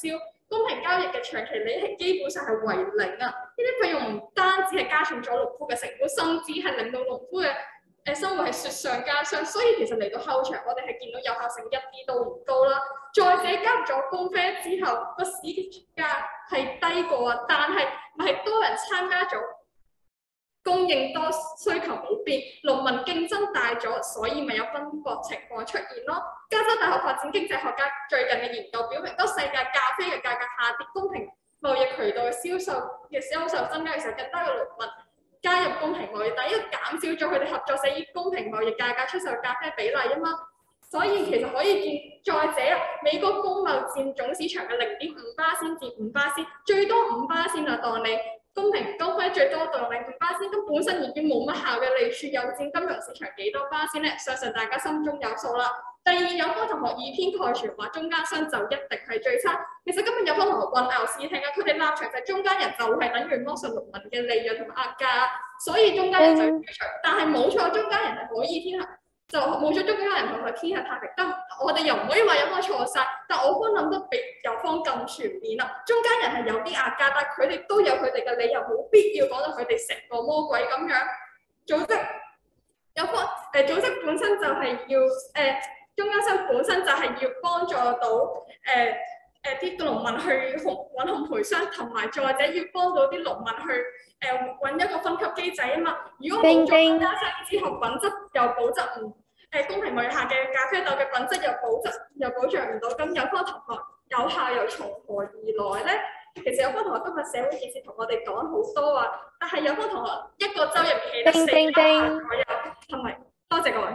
公平交易嘅長期利息基本上係為零啊！呢啲費用唔單止係加重咗農夫嘅成本，甚至係令到農夫嘅生活係雪上加霜。所以其實嚟到後場，我哋係見到有效性一啲都唔高啦。再者加入咗公啡之後，個市價係低過啊，但係唔係多人參加咗，供應多需求冇變，農民競爭大咗，所以咪有分薄情況出現咯。加州大學發展經濟學家最近嘅研究表明，當世界咖啡嘅價格下跌，公平貿易渠道嘅銷售增加嘅時候，更多嘅農民加入公平貿易，但係因為減少咗佢哋合作社以公平貿易價格出售咖啡比例啊嘛。所以其實可以見，再者美國公貿佔總市場嘅0.5%至5%，最多5%啊，當你公平高飛最多當0.5%，咁本身已經冇乜效嘅利處，又佔金融市場幾多巴仙咧？相信大家心中有數啦。第二，有方同學以偏概全話中間商就一定係最差，其實根本有方同學混淆視聽啊！佢哋立場就係中間人就係等於剝削農民嘅利潤同埋壓價，所以中間人就係最長。但係冇錯，中間人係可以天下。就冇咗中間人同佢天下太平，但我哋又唔可以話有方錯晒，但我方諗得比有方更全面啦。中間人係有啲壓價，但佢哋都有佢哋嘅理由，冇必要講到佢哋成個魔鬼咁樣。組織有方組織本身就係要中間商本身就係要幫助到啲農民去揾控賠商，同埋再者要幫到啲農民去揾一個分級機制啊嘛。如果冇咗中間商之後，品質又保質唔公平貿易下嘅咖啡豆嘅品質又保障唔到，咁有方同學有效又從何而來咧？其實有方同學今日社會電視同我哋講好多啊，但係有方同學一個週入企得4間左右，係咪？多謝各位。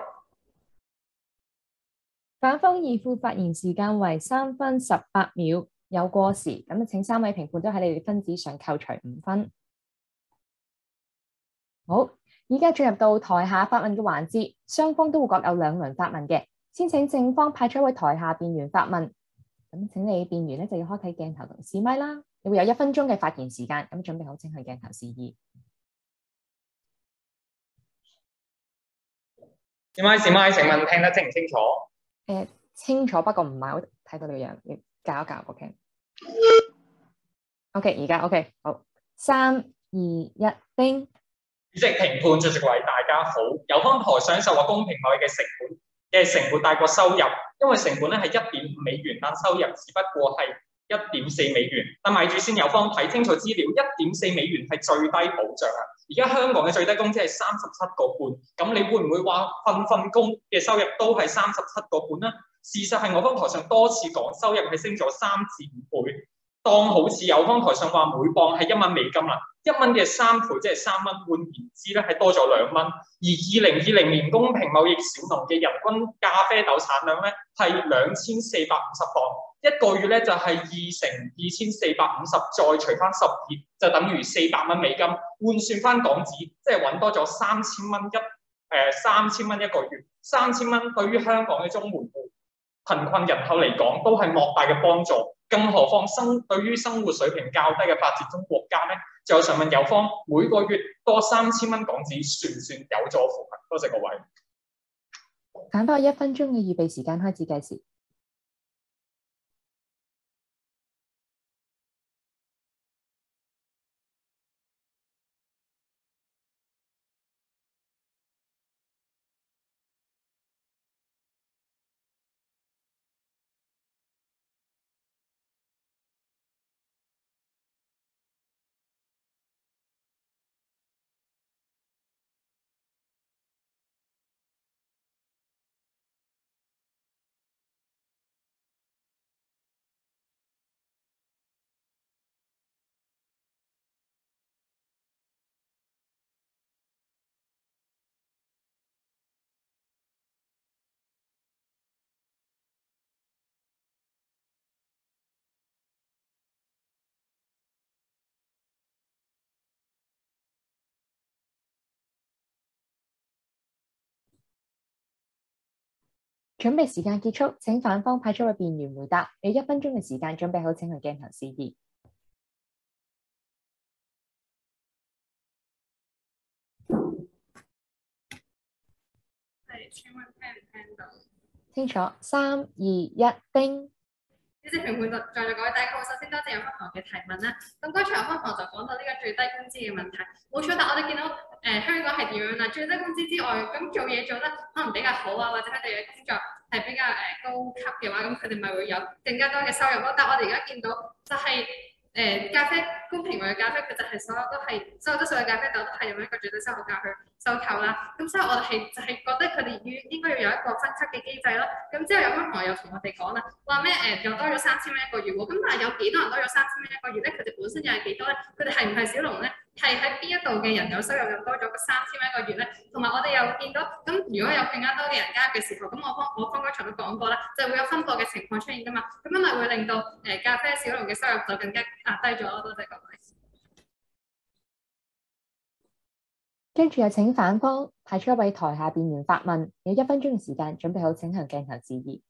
反方二副發言時間為3分18秒，有過時，咁請3位評判都喺你哋分子上扣除5分。好，依家進入到台下發問嘅環節，雙方都會各有2輪發問嘅。先請正方派出一位台下辯員發問，咁請你辯員咧就要開啟鏡頭同試咪啦。你會有1分鐘嘅發言時間，咁準備好請去鏡頭示意。 試咪，請問聽得清唔清楚？ 清楚，不過唔係好睇到你個樣，要校一校 OK。OK， 而家 OK， 好，3、2、1，叮。 主席、評判、在席各位大家好。有方台上就話公平貿易嘅成本大過收入，因為成本咧係1.5美元，但收入只不過係1.4美元。但咪住先，有方睇清楚資料，1.4美元係最低保障啊！而家香港嘅最低工資係37個半，咁你會唔會話份工嘅收入都係37個半呢？事實係我方台上多次講，收入係升咗3至5倍。當好似有方台上話每磅係1蚊美金啦，1蚊嘅3倍即係3蚊，換言之咧係多咗2蚊。而2020年公平貿易小農嘅人均咖啡豆產量咧係2450磅，一個月咧就係2乘2450，再除翻12，就等於400蚊美金。換算翻港紙，即係揾多咗3000蚊一個月。3000蚊對於香港嘅中門戶貧困人口嚟講都係莫大嘅幫助。更何況對於生活水平較低嘅發展中國家咧，就想問有方每個月多3000蚊港紙，算唔算有助扶貧？多謝各位。 簡單1分鐘嘅預備時間開始計時。準備時間結束，請反方派出位辯員回答。你1分鐘嘅時間準備好，請去鏡頭示意。 係，請問聽唔聽到？ 清楚，3、2、1，叮。 呢啲評判在座各位大家好，首先多謝有分行嘅提問啦。咁剛才有分行就講到呢個最低工資嘅問題，冇錯。但我哋見到香港係點樣啦？最低工資之外，咁做嘢做得可能比較好啊，或者佢哋嘅工作係比較高級嘅話，咁佢哋咪會有更加多嘅收入咯。但我哋而家見到就係、咖啡公平為嘅咖啡，佢就係所有都係所有質素嘅咖啡豆都係用一個最低收入價去收購啦。咁所以我哋就係覺得佢哋應該要有一個分級嘅機制咯。咁之後有分行又同我哋講啦，話咩又多咗3000蚊一個月喎。咁但係有幾多人多咗3000蚊一個月咧？佢哋本身又係幾多咧？佢哋係唔係小農咧？係喺邊一度嘅人有收入又多咗個3000蚊一個月咧？同埋我哋又見到，咁如果有更加多嘅人加入嘅時候，咁我方剛才都講過啦，就會有分佈嘅情況出現噶嘛。咁樣咪會令到咖啡小農嘅收入就更加壓低咗咯。多謝各位。 跟住有請反方派出一位台下辯員發問，有1分鐘嘅時間，準備好請向鏡頭致意。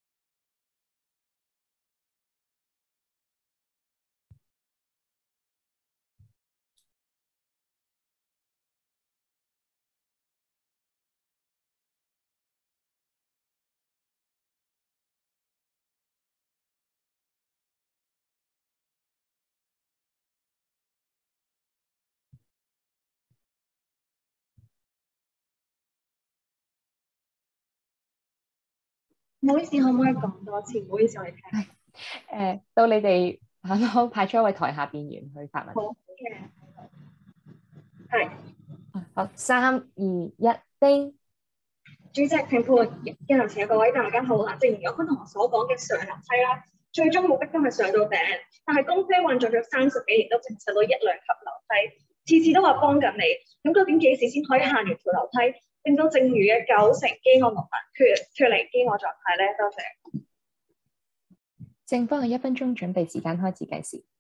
唔好意思，可唔可以講多次？唔好意思，我哋聽。 到你哋反方派出一位台下辯員去發問。 好嘅，係。 好，3、2、1，叮。 主席、評判、鏡頭前嘅各位大家好啦。正如有分同學所講嘅上樓梯啦，最終目的都係上到頂，但係公司運作咗30幾年都淨上到1、2級樓梯，次次都話幫緊你，咁究竟幾時先可以行完條樓梯？令到剩餘嘅90成飢餓農民脫離飢餓狀態咧，多謝。 正方嘅1分鐘準備時間開始計時。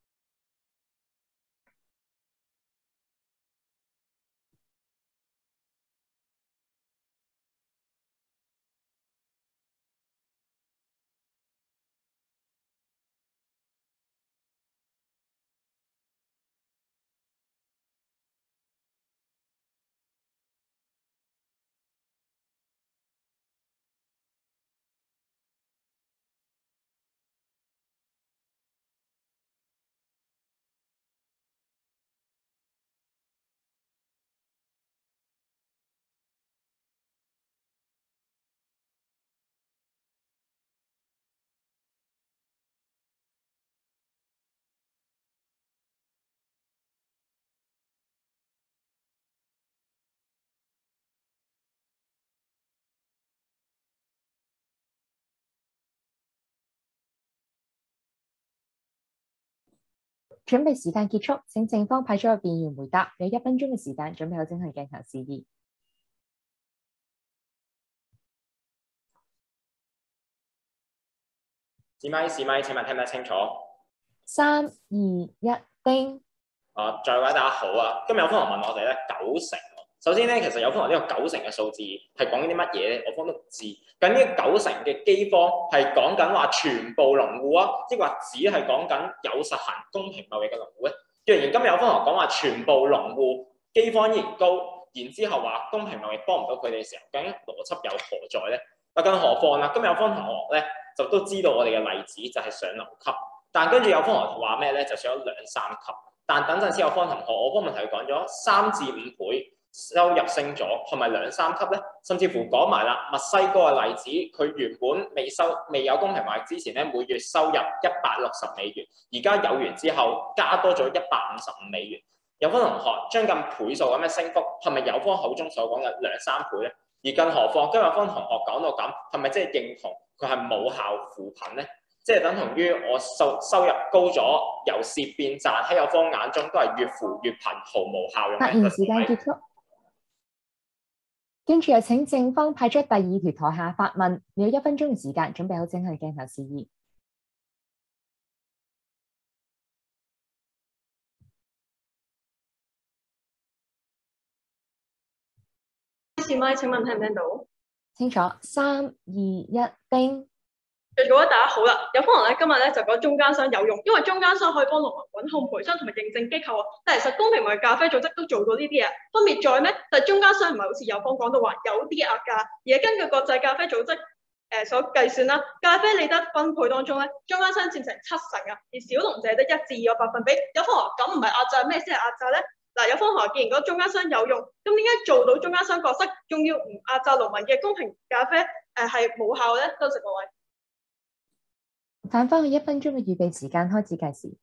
準備時間結束，請正方派出個辯員回答。有1分鐘嘅時間，準備好整向鏡頭示意。 試咪，請問聽唔聽得清楚 ？3、2、1，叮。 在位大家好啊！今日有分行問我哋咧9成。首先咧，其實有分行呢個9成嘅數字係講緊啲乜嘢咧？我方都唔知。咁呢9成嘅饑荒係講緊話全部農戶啊，抑或只係講緊有實行公平貿易嘅農戶咧？若然今日有分行講話全部農戶饑荒依然高，然之後話公平貿易幫唔到佢哋嘅時候，究竟邏輯有何在咧？更何況啦，今日有分行咧就都知道我哋嘅例子就係上樓級，但跟住有分行話咩咧？就上咗2、3級，但等陣先有分同學，我方問題講咗3至5倍。收入升咗，係咪2、3級咧？甚至乎講埋啦，墨西哥嘅例子，佢原本未有公平貿易之前咧，每月收入160美元，而家有完之後加多咗155美元。有分同學將近倍數咁嘅升幅，係咪有方口中所講嘅2、3倍咧？而更何況今日分同學講到咁，係咪即係認同佢係冇效扶貧咧？即係等同於我收入高咗，由蝕變賺，喺有方眼中都係越扶越貧，毫無效用。 發言時間結束。跟住又請正方派出第2條台下發問，你有1分鐘嘅時間，準備好整向鏡頭示意。 試咪，請問聽唔聽到？ 清楚。3、2、1，叮。 各位大家好啦，有分行咧今日咧就講中間商有用，因為中間商可以幫農民揾控賠商同埋認證機構啊。但其實公平貿易咖啡組織都做到呢啲嘢，分別在咩？但係中間商唔係好似有方講到話有啲壓價，而係根據國際咖啡組織所計算啦，咖啡利得分配當中咧，中間商佔成70%啊，而小農就係得1至2個百分比。有方學咁唔係壓榨，咩先係壓榨咧？嗱，有方學既然嗰中間商有用，咁點解做到中間商角色，仲要唔壓榨農民嘅公平咖啡係冇效咧？多謝各位。 反方嘅1分鐘嘅預備時間開始計時。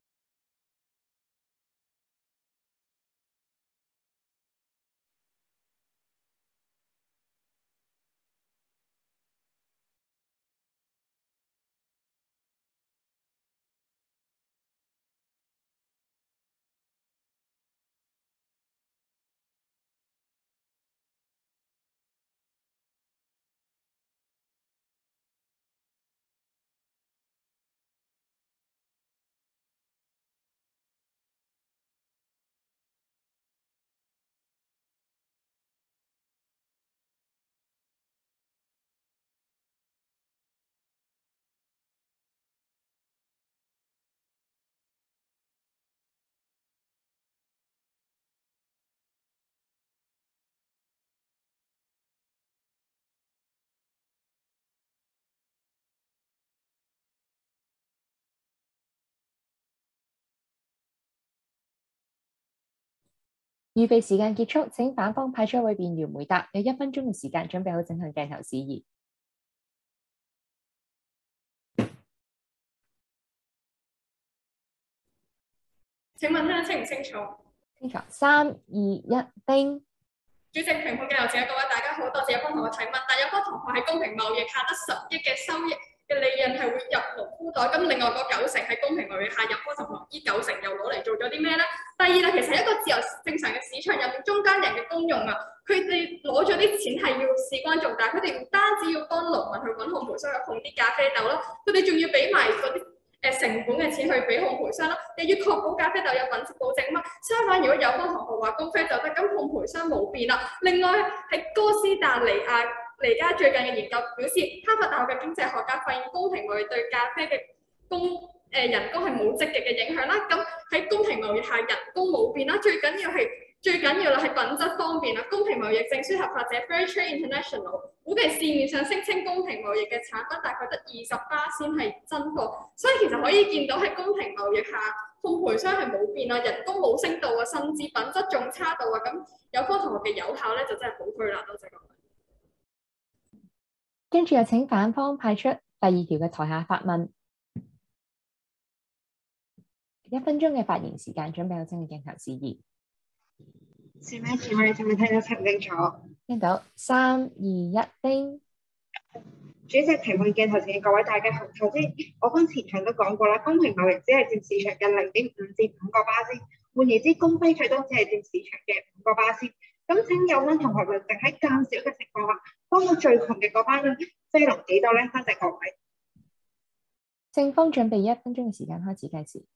預備時間結束，請反方派出一位辯員回答。有1分鐘嘅時間，準備好整向鏡頭示意。 請問聽得清唔清楚？ 清楚。3、2、1，叮。 主席、評判嘅劉姐，各位大家好，多謝有方同學提問。但有方同學喺公平貿易下得10億嘅收益嘅利潤係會入農夫袋，咁另外嗰90成喺公平貿易下入方同學，呢90成又攞嚟做咗啲咩咧？第二啦，其實一個自由正常嘅市場入面，中間人嘅功用啊，佢哋攞咗啲錢係要事關重大，佢哋唔單止要幫農民去揾烘焙商去烘啲咖啡豆啦，佢哋仲要俾埋嗰啲成本嘅錢去俾烘焙商啦，又要確保咖啡豆有品質保證啊嘛。相反，如果有方同學話供啡就得，咁烘焙商冇變啦。另外喺哥斯達尼加最近嘅研究表示，哈佛大學嘅經濟學家發現公平貿易對咖啡嘅人工係冇積極嘅影響啦。咁喺公平貿易下，人工冇變啦。最緊要啦係品質方面啦。公平貿易證書合法者 Fair Trade International 估計市面上聲稱公平貿易嘅產品大概得20%先係真貨，所以其實可以見到喺公平貿易下，烘焙商係冇變啊，人工冇升到啊，甚至品質仲差到啊。咁有科同學嘅有效咧就真係好虛啦，多謝各位。 跟住又請反方派出第2條嘅台下發問。1分鐘嘅發言時間，準備好整個鏡頭示意。 是咩？請問你聽唔聽得清楚？ 聽到。3、2、1，叮。 主席、評判鏡頭前嘅各位大家好。頭先我方前場都講過啦，公平貿易只係佔市場嘅0.5至5個巴仙，換言之，公非最多只係佔市場嘅5個巴仙。咁請有關同學論證喺咁少嘅情況下，幫到最窮嘅嗰班非農幾多咧？多謝各位。 正方準備1分鐘嘅時間開始計時。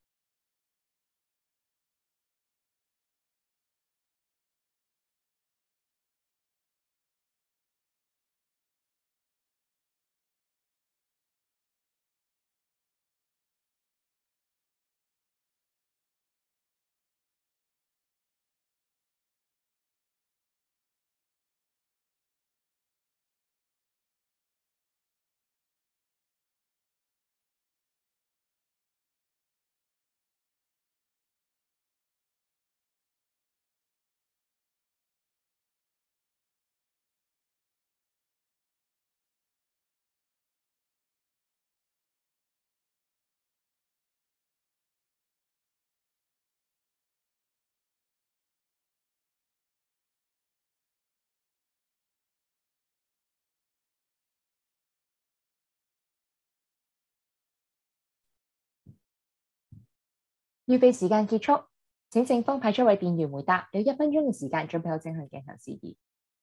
預備時間結束，請正方派出位辯員回答。有1分鐘嘅時間，準備好整向鏡頭示意。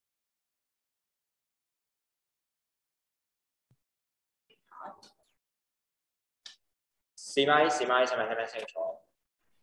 試咪，使唔使聽得清楚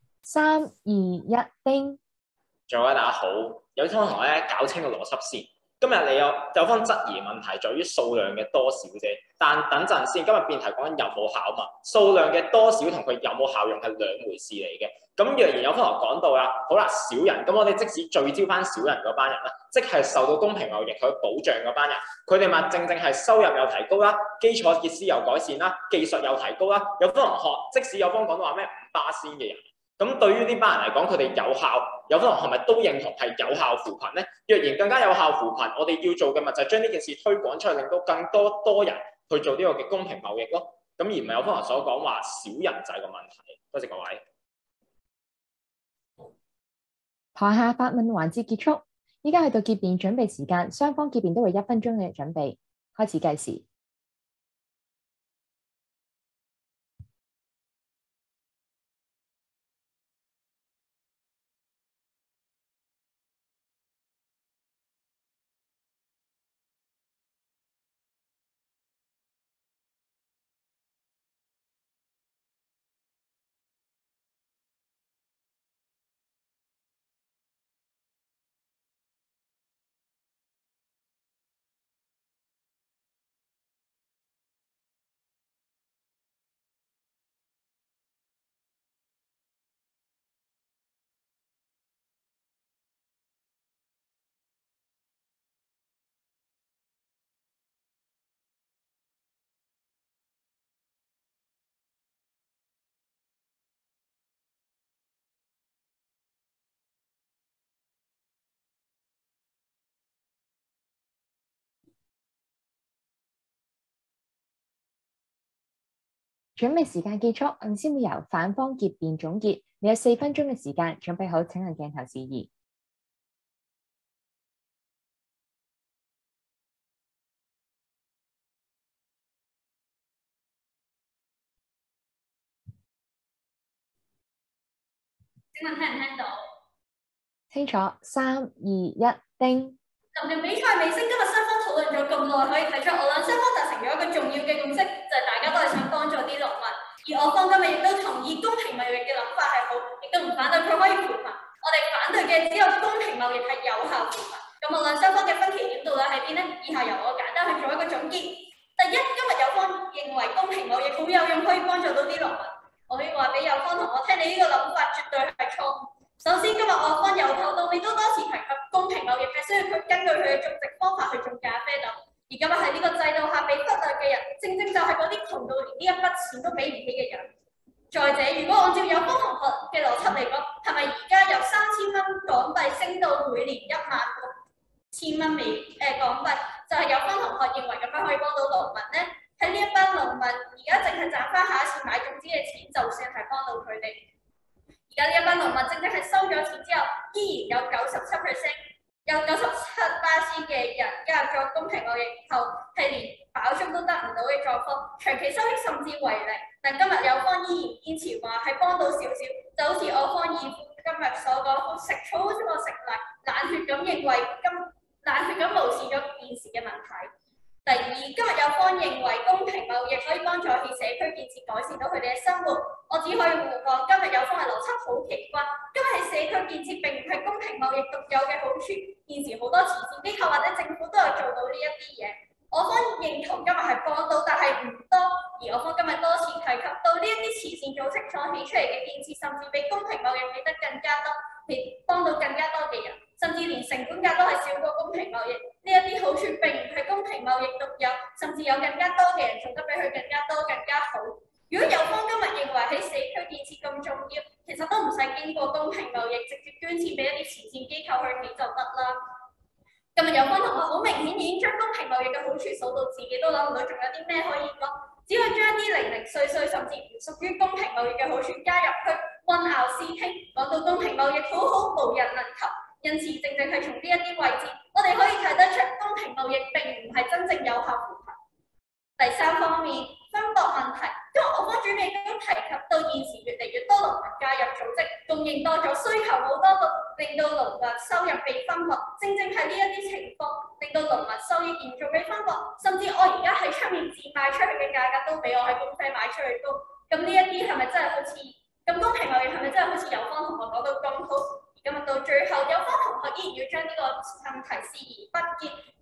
3、2、1，叮。 各位大家好，有啲同學咧搞清個邏輯先。 今日你有方質疑問題在於數量嘅多少啫，但等陣先，今日辯題講緊有冇效嘛，數量嘅多少同佢有冇效用係兩回事嚟嘅。咁若然有方同學講到啦，好啦，少人，咁我哋即使聚焦翻少人嗰班人啦，即係受到公平貿易佢保障嗰班人，佢哋咪正係收入有提高啦，基礎設施有改善啦，技術有提高啦。有方同學即使有方講到話咩5%嘅人。咁對於呢班人嚟講，佢哋有效，有方同學係咪都認同係有效扶貧咧？若然更加有效扶貧，我哋要做嘅咪就係將呢件事推廣出去，令到更多人去做呢個嘅公平貿易咯。咁而唔係有方同學所講話少人就係個問題。多謝各位。 台下發問環節結束，依家去到結辯準備時間，雙方結辯都會1分鐘嘅準備，開始計時。準備時間結束，我先會由反方結辯總結。你有4分鐘嘅時間，準備好請向鏡頭示意。 請問聽唔聽到？ 清楚，3、2、1，叮。 臨近比賽尾聲，今日雙方討論咗咁耐，可以睇出我諗雙方達成咗一個重要嘅共識，就係大家都係想幫助啲農民。而我方今日亦都同意公平貿易嘅諗法係好，亦都唔反對佢可以扶貧。我哋反對嘅只有公平貿易係有效扶貧。咁無論雙方嘅分歧點到底喺邊呢？以下由我簡單去做一個總結。第一，今日有方認為公平貿易好有用，可以幫助到啲農民。我可以話俾有方同我聽，你呢個諗法絕對係錯誤。首先，今日我方由頭到尾都多次提及公平貿易係需要佢根據佢嘅種植方法去種咖啡豆，而今日喺呢個制度下被忽略嘅人，正正就係嗰啲窮到連呢一筆錢都俾唔起嘅人。再者，如果按照有方同學嘅邏輯嚟講，係咪而家由3000蚊港幣升到每年16000蚊港幣，就係有方同學認為咁樣可以幫到農民呢？喺呢一班農民而家淨係賺翻下一次買種子嘅錢，就算係幫到佢哋。而家呢一班農民正正係收咗錢之後，依然有97%，有97%嘅人加入咗公平貿易後，係連飽足都得唔到嘅狀況，長期收益甚至為零。但今日有方依然堅持話係幫到少少，就好似我方義父今日所講，食草好似我食泥，冷血咁認為冷血咁無視咗現時嘅問題。第二，今日有方認為公平貿易可以幫助喺社區建設改善到佢哋嘅生活，我只可以互講，今日有方嘅邏輯好奇怪。今日喺社區建設並唔係公平貿易獨有嘅好處，現時好多慈善機構或者政府都有做到呢一啲嘢。我方認同今日係幫到，但係唔多。而我方今日多次提及到呢一啲慈善組織所起出嚟嘅建設，甚至比公平貿易起得更加多，係幫到更加多嘅人，甚至連成本價都係少過公平貿易。呢一啲好處並唔係公平貿易獨有，甚至有更加多嘅人做得比佢更加多、更加好。如果有方今日認為喺社區建設咁重要，其實都唔使經過公平貿易，直接捐錢俾一啲慈善機構去起就得啦。今日有方同學好明顯已經將公平貿易嘅好處數到自己都諗唔到，仲有啲咩可以講？只要將啲零零碎碎甚至唔屬於公平貿易嘅好處加入去，混淆視聽，講到公平貿易好好無人能及。因此，正正係從呢一啲位置，我哋可以睇得出公平貿易並唔係真正有效扶貧。第三方面，分薄問題，因為我方主秘都提及到現時越嚟越多農民加入組織，供應多咗，需求冇多到，令到農民收入被分薄。正正係呢一啲情況，令到農民收益嚴重被分薄，甚至我而家喺出面自賣出去嘅價格都比我喺公啡買出去高。咁呢一啲係咪真係好似咁公平貿易係咪真係好似有方同學講到咁好？今日到最後，有方同學依然要將呢個問題視而不見，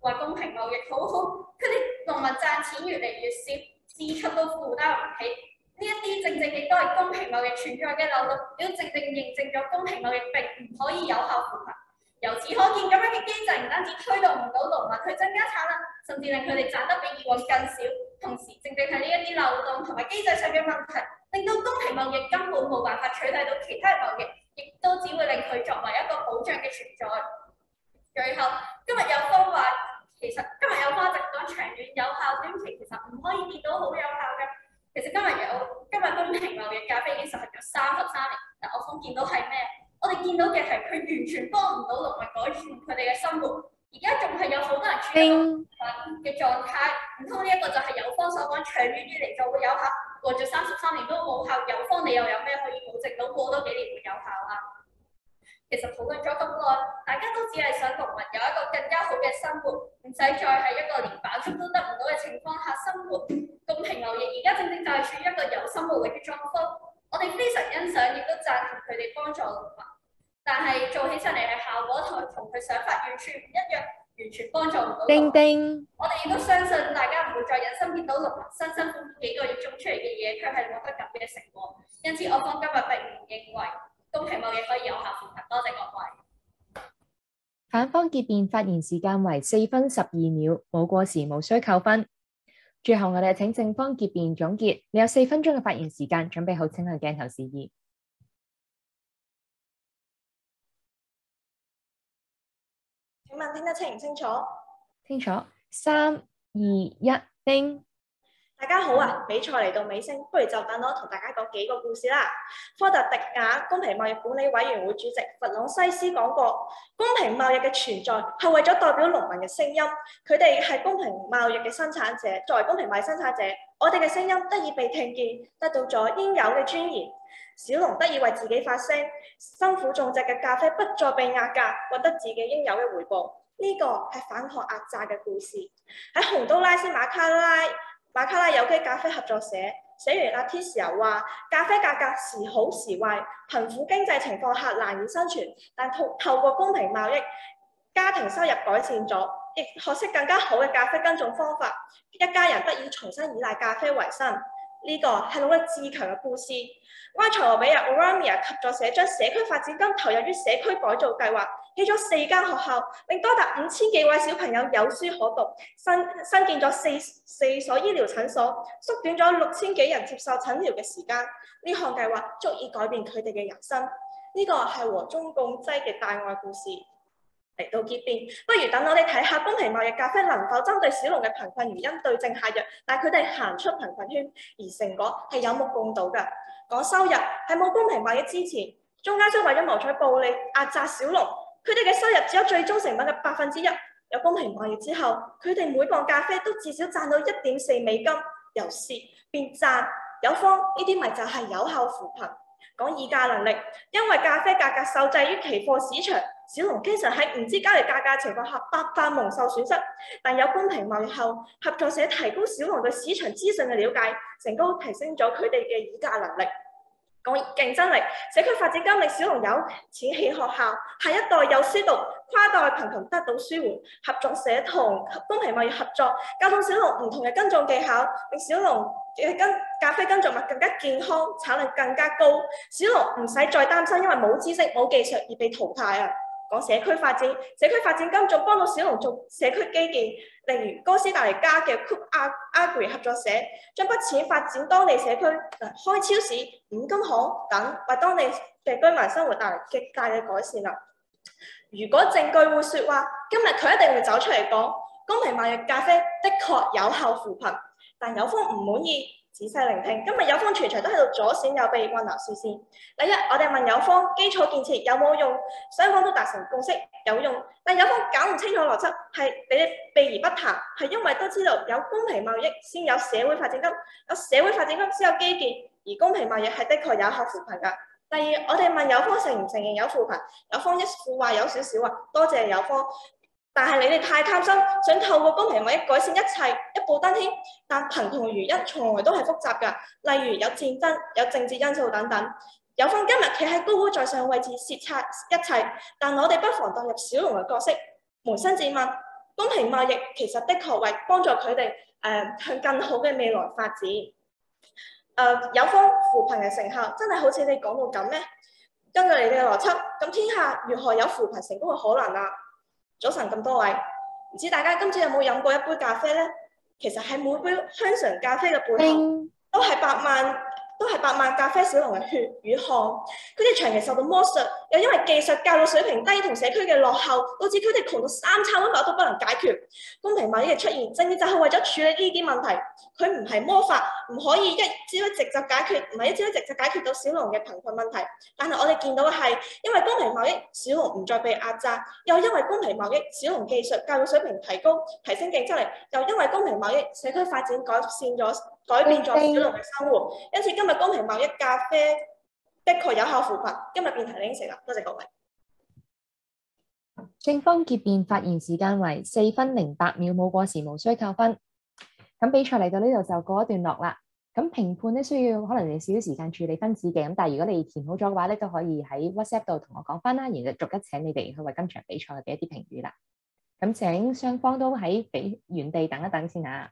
話公平貿易好好，佢哋農民賺錢越嚟越少，支出都負擔唔起。呢一啲正正亦都係公平貿易存在嘅漏洞，亦都正正認證咗公平貿易並唔可以有效扶貧。由此可見，咁樣嘅機制唔單止推動唔到農民去增加產量，甚至令佢哋賺得比以往更少。同時，正正係呢一啲漏洞同埋機制上嘅問題，令到公平貿易根本冇辦法取代到其他貿易，亦都只會令佢作為一個保障嘅存在。最後，今日有方話，其實今日有方直講長遠有效，短期其實唔可以見到好有效嘅。其實今日公平貿易咖啡已經實行咗33年，但我方見到係咩？我哋見到嘅係佢完全幫唔到農民改善佢哋嘅生活，而家仲係有好多人處於一個嘅狀態。唔通呢一個就係友方所講長遠以嚟就會有效？過咗33年都冇效，友方你又有咩可以保證到過多幾年會有效啊？其實討論咗咁耐，大家都只係想農民有一個更加好嘅生活，唔使再喺一個連飽足都得唔到嘅情況下生活。公平貿易而家正正就係處於一個有心無力嘅狀況。我哋非常欣賞，亦都贊同佢哋幫助農民，但係做起上嚟嘅效果同佢想法完全唔一樣，完全幫助唔到。 叮叮， 我哋亦都相信大家唔會再忍心見到農民辛辛苦苦幾個月種出嚟嘅嘢，卻係獲得咁嘅成果。因此，我方今日並唔認為公平貿易可以有效扶貧。多謝各位。 反方結辯發言時間為4分12秒，冇過時，無需扣分。最後，我哋請正方結辯總結。你有4分鐘嘅發言時間，準備好請向鏡頭示意。 請問聽得清唔清楚？ 清楚。3、2、1，叮！ 大家好啊！比賽嚟到尾聲，不如就等我同大家講幾個故事啦。科特迪瓦公平貿易管理委員會主席弗朗西斯講過，公平貿易嘅存在係為咗代表農民嘅聲音，佢哋係公平貿易嘅生產者。作為公平貿易生產者，我哋嘅聲音得以被聽見，得到咗應有嘅尊嚴。小農得以為自己發聲，辛苦種植嘅咖啡不再被壓價，獲得自己應有嘅回報。呢個係反抗壓榨嘅故事。喺洪都拉斯馬卡拉有機咖啡合作社社員阿 Tisia 話：咖啡價格時好時壞，貧苦經濟情況下難以生存，但透過公平貿易，家庭收入改善咗，亦學識更加好嘅咖啡耕種方法，一家人得以重新依賴咖啡為生。呢個係努力自強嘅故事。埃塞俄比亞 Oromia 合作社將社區發展金投入於社區改造計劃，起咗4間學校，令多達5000幾位小朋友有書可讀，新建咗四所醫療診所，縮短咗6000幾人接受診療嘅時間。呢項計劃足以改變佢哋嘅人生。呢個係和中共濟嘅大愛故事。嚟到結辯，不如等我哋睇下公平貿易咖啡能否針對小農嘅貧困原因對症下藥，帶佢哋行出貧困圈，而成果係有目共睹㗎。講收入係冇公平貿易之前，中間商為咗謀取暴利壓榨小農，佢哋嘅收入只有最終成本嘅1%。有公平貿易之後，佢哋每磅咖啡都至少賺到1.4美金，由蝕變賺。有方呢啲咪就係有效扶貧。講議價能力，因為咖啡價格受制於期貨市場，小農經常喺唔知交易價格情況下白髮蒙受損失。但有公平貿易後，合作社提高小農對市場資訊嘅了解，成功提升咗佢哋嘅議價能力。講競爭力，社區發展金令小農有錢起學校，下一代有書讀，跨代貧窮得到舒緩。合作社同公平貿易合作，教導小農唔同嘅耕種技巧，令小農嘅咖啡耕作物更加健康，產量更加高。小農唔使再擔心因為冇知識冇技術而被淘汰啊！講社區發展，社區發展金仲幫到小農做社區基建，例如哥斯達黎加嘅 Coop Agri 合作社，將筆錢發展當地社區，開超市、五金行等，為當地嘅居民生活帶來極大嘅改善啦。如果證據會說話，今日佢一定會走出嚟講，公平貿易咖啡的確有效扶貧，但有方唔滿意。仔細聆聽，今日友方全場都喺度左閃右避，混淆視線。第一，我哋問友方基礎建設有冇用，雙方都達成共識有用，但友方搞唔清楚邏輯，係避而不談，係因為都知道有公平貿易先有社會發展金，有社會發展金先有基建，而公平貿易係的確有效扶貧㗎。第二，我哋問友方承唔承認有扶貧，友方一副話有少少啊，多謝友方。但係你哋太貪心，想透過公平貿易改善一切，一步登天。但貧窮嘅原因從來都係複雜㗎，例如有戰爭、有政治因素等等。友方今日企喺高高在上位置，竊察一切，但我哋不妨代入小農嘅角色，捫心自問： 公平貿易其實的確為幫助佢哋向更好嘅未來發展。有方扶貧嘅成效真係好似你講到咁咩？根據你哋嘅邏輯，咁天下如何有扶貧成功嘅可能啊？早晨咁多位，唔知大家今朝有冇飲過一杯咖啡呢？其實喺每杯香醇咖啡嘅背後，都係百萬咖啡小農嘅血與汗。佢哋長期受到剝削，又因為技術教育水平低同社區嘅落後，導致佢哋窮到三餐溫飽都不能解決。公平貿易嘅出現，正正就係為咗處理呢啲問題。佢唔係魔法，唔可以一朝一夕就解決，唔係一朝一夕就解決到小農嘅貧困問題。但係我哋見到嘅係，因為公平貿易，小農唔再被壓榨；又因為公平貿易，小農技術教育水平提高，提升競爭力；又因為公平貿易，社區發展改變咗小農嘅生活。因此今日公平貿易咖啡的確有效扶貧。今日辯題已經成啦，多謝各位。 正方結辯發言時間為4分08秒，冇過時，無需扣分。咁比賽嚟到呢度就告一段落啦。咁評判咧需要可能你少少時間處理分子嘅，咁但係如果你填好咗嘅話咧，都可以喺 WhatsApp 度同我講翻啦，然後逐一請你哋去為今場比賽俾一啲評語啦。咁請雙方都喺原地等一等先嚇。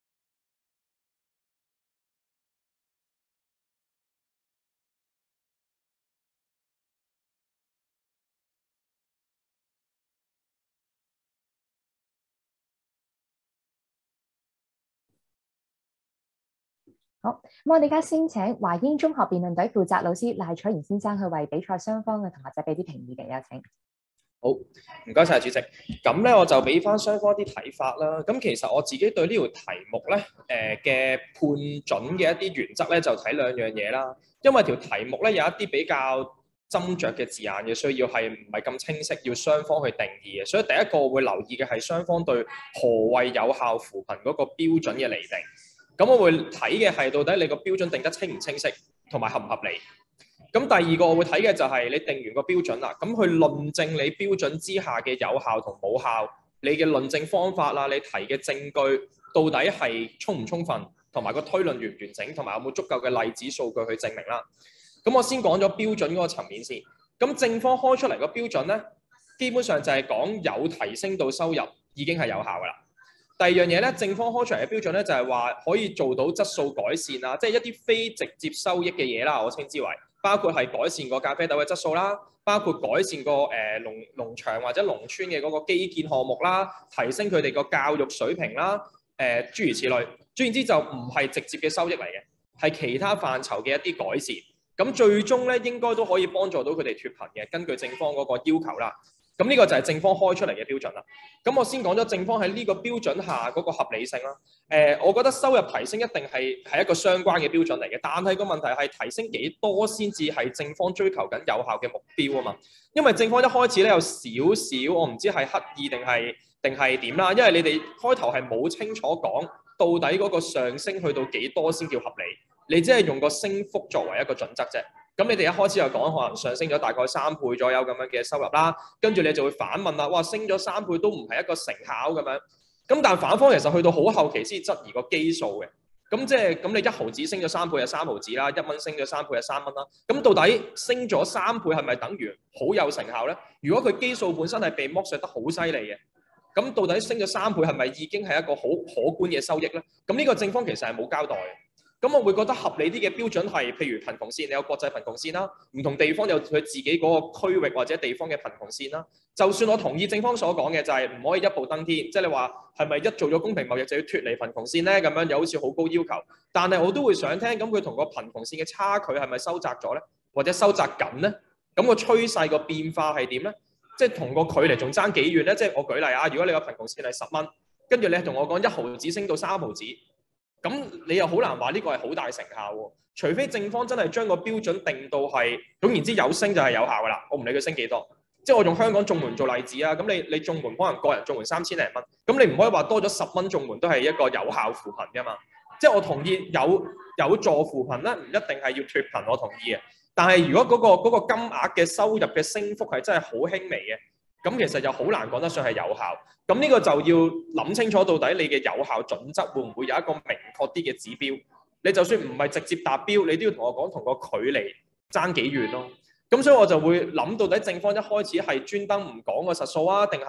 好，咁我哋而家先請華英中學辯論隊負責老師賴楚賢先生去為比賽雙方嘅同學仔俾啲評語嘅，有請。 好，唔該晒主席。咁咧我就俾翻雙方啲睇法啦。咁其實我自己對呢條題目咧，嘅判準嘅一啲原則咧，就睇兩樣嘢啦。因為條題目咧有一啲比較斟酌嘅字眼嘅需要，係唔係咁清晰，要雙方去定義嘅。所以第一個我會留意嘅係雙方對何謂有效扶貧嗰個標準嘅釐定。咁我會睇嘅係到底你個標準定得清唔清晰，同埋合唔合理。咁第二個我會睇嘅就係你定完個標準啦，咁去論證你標準之下嘅有效同冇效，你嘅論證方法啦，你提嘅證據到底係充唔充分，同埋個推論完唔完整，同埋有冇足夠嘅例子數據去證明啦。咁我先講咗標準嗰個層面先。咁正方開出嚟個標準咧，基本上就係講有提升到收入已經係有效㗎啦。第二樣嘢咧，正方開出嚟嘅標準咧，就係話可以做到質素改善啦，即係一啲非直接收益嘅嘢啦，我稱之為包括係改善個咖啡豆嘅質素啦，包括改善個農場或者農村嘅嗰個基建項目啦，提升佢哋個教育水平啦，諸如此類。總言之就唔係直接嘅收益嚟嘅，係其他範疇嘅一啲改善。咁最終咧應該都可以幫助到佢哋脫貧嘅，根據正方嗰個要求啦。咁呢個就係正方開出嚟嘅標準啦。咁我先講咗正方喺呢個標準下嗰個合理性啦。我覺得收入提升一定係一個相關嘅標準嚟嘅，但係個問題係提升幾多先至係正方追求緊有效嘅目標啊嘛。因為正方一開始咧有少少，我唔知係刻意定係點啦。因為你哋開頭係冇清楚講到底嗰個上升去到幾多先叫合理，你只係用個升幅作為一個準則啫。咁你哋一開始就講可能上升咗大概3倍左右咁樣嘅收入啦，跟住你就會反問啦，哇，升咗3倍都唔係一個成效咁樣。咁但反方其實去到好後期先質疑個基數嘅。咁即係咁你1毫子升咗3倍係3毫子啦，1蚊升咗3倍係3蚊啦。咁到底升咗3倍係咪等於好有成效咧？如果佢基數本身係被剝削得好犀利嘅，咁到底升咗3倍係咪已經係一個好可觀嘅收益咧？咁呢個正方其實係冇交代嘅。咁我會覺得合理啲嘅標準係，譬如貧窮線，你有國際貧窮線啦，唔同地方有佢自己嗰個區域或者地方嘅貧窮線啦。就算我同意正方所講嘅，就係唔可以一步登天，即係你話係咪一做咗公平貿易就要脫離貧窮線咧？咁樣又好似好高要求。但係我都會想聽，咁佢同個貧窮線嘅差距係咪收窄咗咧？或者收窄緊咧？咁個趨勢個變化係點咧？即係同個距離仲爭幾遠咧？即係我舉例啊，如果你個貧窮線係10蚊，跟住你同我講1毫子升到3毫子。咁你又好難話呢個係好大成效喎，除非正方真係將個標準定到係，總言之有升就係有效㗎啦。我唔理佢升幾多，即係我用香港綜援做例子啊。咁你綜援可能個人綜援3000零蚊，咁你唔可以話多咗10蚊綜援都係一個有效扶貧㗎嘛。即係我同意有助扶貧咧，唔一定係要脫貧，我同意嘅。但係如果嗰個金額嘅收入嘅升幅係真係好輕微嘅，咁其實又好難講得上係有效。咁呢個就要諗清楚，到底你嘅有效準則會唔會有一個明確啲嘅指標？你就算唔係直接達標，你都要同我講同個距離爭幾遠咯。咁所以我就會諗到底正方一開始係專登唔講個實數啊，定係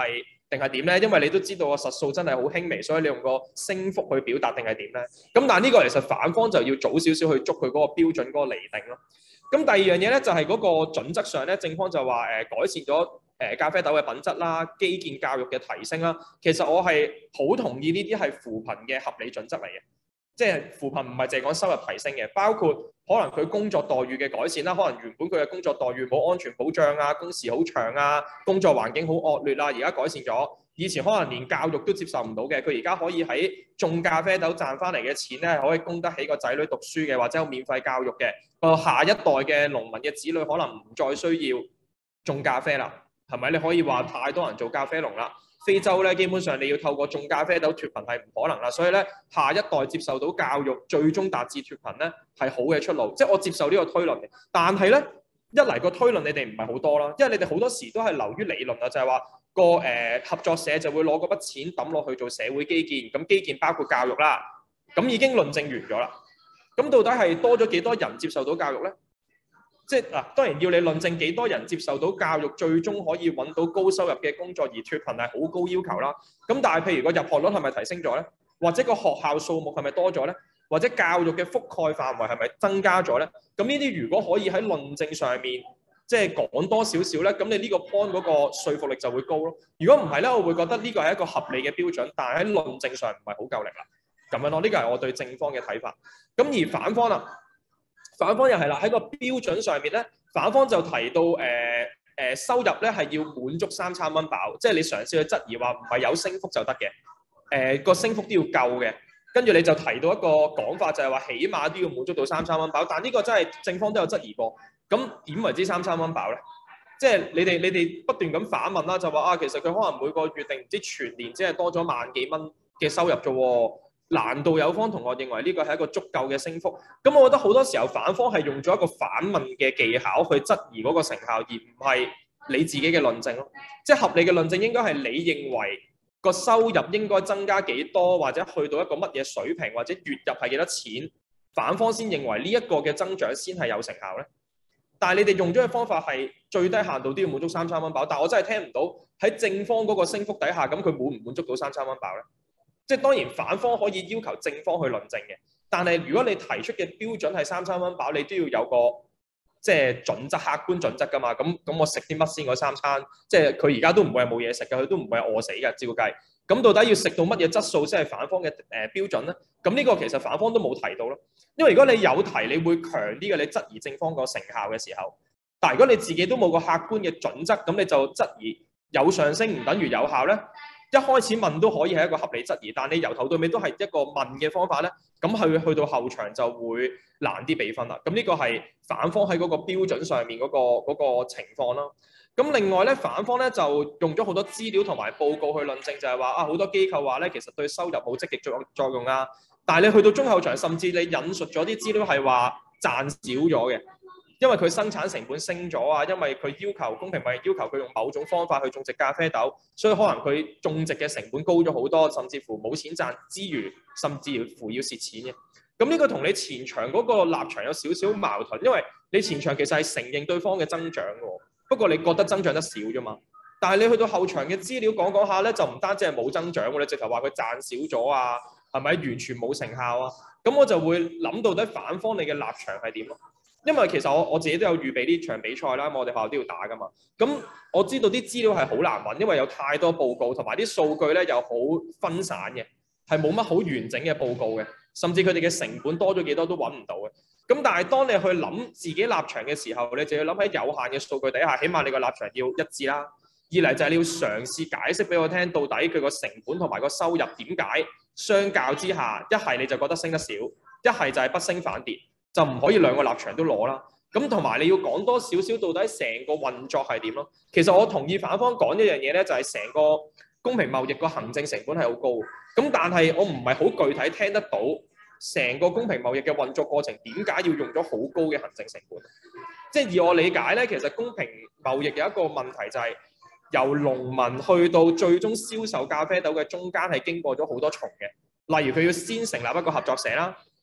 定係點咧？因為你都知道個實數真係好輕微，所以你用個升幅去表達定係點咧？咁但係呢個其實反方就要早少少去捉佢嗰個標準嗰個釐定咯。咁第二樣嘢咧就係嗰個準則上咧，正方就話改善咗咖啡豆嘅品質啦、基建教育嘅提升啦。其實我係好同意呢啲係扶貧嘅合理準則嚟嘅。即係扶貧唔係淨係講收入提升嘅，包括可能佢工作待遇嘅改善啦，可能原本佢嘅工作待遇冇安全保障啊，工時好長啊，工作環境好惡劣啦，而家改善咗。以前可能連教育都接受唔到嘅，佢而家可以喺種咖啡豆賺翻嚟嘅錢咧，可以供得起個仔女讀書嘅，或者有免費教育嘅。下一代嘅農民嘅子女可能唔再需要種咖啡啦，係咪？你可以話太多人做咖啡農啦。非洲咧，基本上你要透過種咖啡豆脫貧係唔可能啦，所以咧下一代接受到教育，最終達至脫貧咧係好嘅出路。即係我接受呢個推論嘅，但係咧一嚟個推論你哋唔係好多啦，因為你哋好多時都係流於理論啊，就係話個合作社就會攞嗰筆錢抌落去做社會基建，咁基建包括教育啦，咁已經論證完咗啦。咁到底係多咗幾多人接受到教育咧？即係嗱，當然要你論證幾多人接受到教育，最終可以揾到高收入嘅工作而脫貧係好高要求啦。咁但係譬如個入學率係咪提升咗咧？或者個學校數目係咪多咗咧？或者教育嘅覆蓋範圍係咪增加咗咧？咁呢啲如果可以喺論證上面即係講多少少咧，咁你呢個 point 嗰個說服力就會高咯。如果唔係咧，我會覺得呢個係一個合理嘅標準，但係喺論證上唔係好夠力啦。咁樣咯，呢個係我對正方嘅睇法。咁而反方啦。反方又係啦，喺個標準上面咧，反方就提到收入咧係要滿足3餐溫飽，即係你嘗試去質疑話唔係有升幅就得嘅，個升幅都要夠嘅。跟住你就提到一個講法就係話，起碼都要滿足到3餐溫飽，但呢個真係正方都有質疑過。咁點為之3餐溫飽咧？即係你哋不斷咁反問啦，就話其實佢可能每個月定唔知全年只係多咗萬幾蚊嘅收入啫喎。難道有方同學認為呢個係一個足夠嘅升幅？咁我覺得好多時候反方係用咗一個反問嘅技巧去質疑嗰個成效，而唔係你自己嘅論證咯。即係合理嘅論證應該係你認為個收入應該增加幾多，或者去到一個乜嘢水平，或者月入係幾多錢，反方先認為呢一個嘅增長先係有成效咧。但係你哋用咗嘅方法係最低限度都要滿足3餐溫飽，但我真係聽唔到喺正方嗰個升幅底下，咁佢滿唔滿足到3餐溫飽咧？即係當然反方可以要求正方去論證嘅，但係如果你提出嘅標準係3餐溫飽，你都要有個即係準則、客觀準則㗎嘛。咁我食啲乜先嗰3餐？即係佢而家都唔會係冇嘢食嘅，佢都唔會係餓死嘅，照計。咁到底要食到乜嘢質素先係反方嘅標準咧？咁呢個其實反方都冇提到咯。因為如果你有提，你會強啲嘅，你質疑正方個成效嘅時候。但係如果你自己都冇個客觀嘅準則，咁你就質疑有上升唔等於有效咧。一開始問都可以係一個合理質疑，但你由頭到尾都係一個問嘅方法咧，咁去到後場就會難啲比分啦。咁呢個係反方喺嗰個標準上面嗰個情況啦。咁另外咧，反方咧就用咗好多資料同埋報告去論證，就係話好多機構話咧，其實對收入冇積極作用啊。但係你去到中後場，甚至你引述咗啲資料係話賺少咗嘅。因為佢生產成本升咗啊，因為佢要求公平貿易要求佢用某種方法去種植咖啡豆，所以可能佢種植嘅成本高咗好多，甚至乎冇錢賺之餘，甚至乎要蝕錢嘅。咁呢個同你前場嗰個立場有少少矛盾，因為你前場其實係承認對方嘅增長喎，不過你覺得增長得少啫嘛。但係你去到後場嘅資料講下咧，就唔單止係冇增長喎，你直頭話佢賺少咗啊，係咪完全冇成效啊？咁我就會諗到底反方你嘅立場係點咯？因為其實我自己都有預備呢場比賽啦，我哋學校都要打噶嘛。咁我知道啲資料係好難揾，因為有太多報告，同埋啲數據咧又好分散嘅，係冇乜好完整嘅報告嘅，甚至佢哋嘅成本多咗幾多都揾唔到嘅。咁但係當你去諗自己立場嘅時候，你就要諗喺有限嘅數據底下，起碼你個立場要一致啦。二嚟就係你要嘗試解釋俾我聽，到底佢個成本同埋個收入點解相較之下，一係你就覺得升得少，一係就係不升反跌。就唔可以兩個立場都攞啦，咁同埋你要講多少少到底成個運作係點咯？其實我同意反方講一樣嘢咧，就係成個公平貿易個行政成本係好高，咁但係我唔係好具體聽得到成個公平貿易嘅運作過程點解要用咗好高嘅行政成本？即係以我理解咧，其實公平貿易有一個問題就係由農民去到最終銷售咖啡豆嘅中間係經過咗好多重嘅，例如佢要先成立一個合作社啦。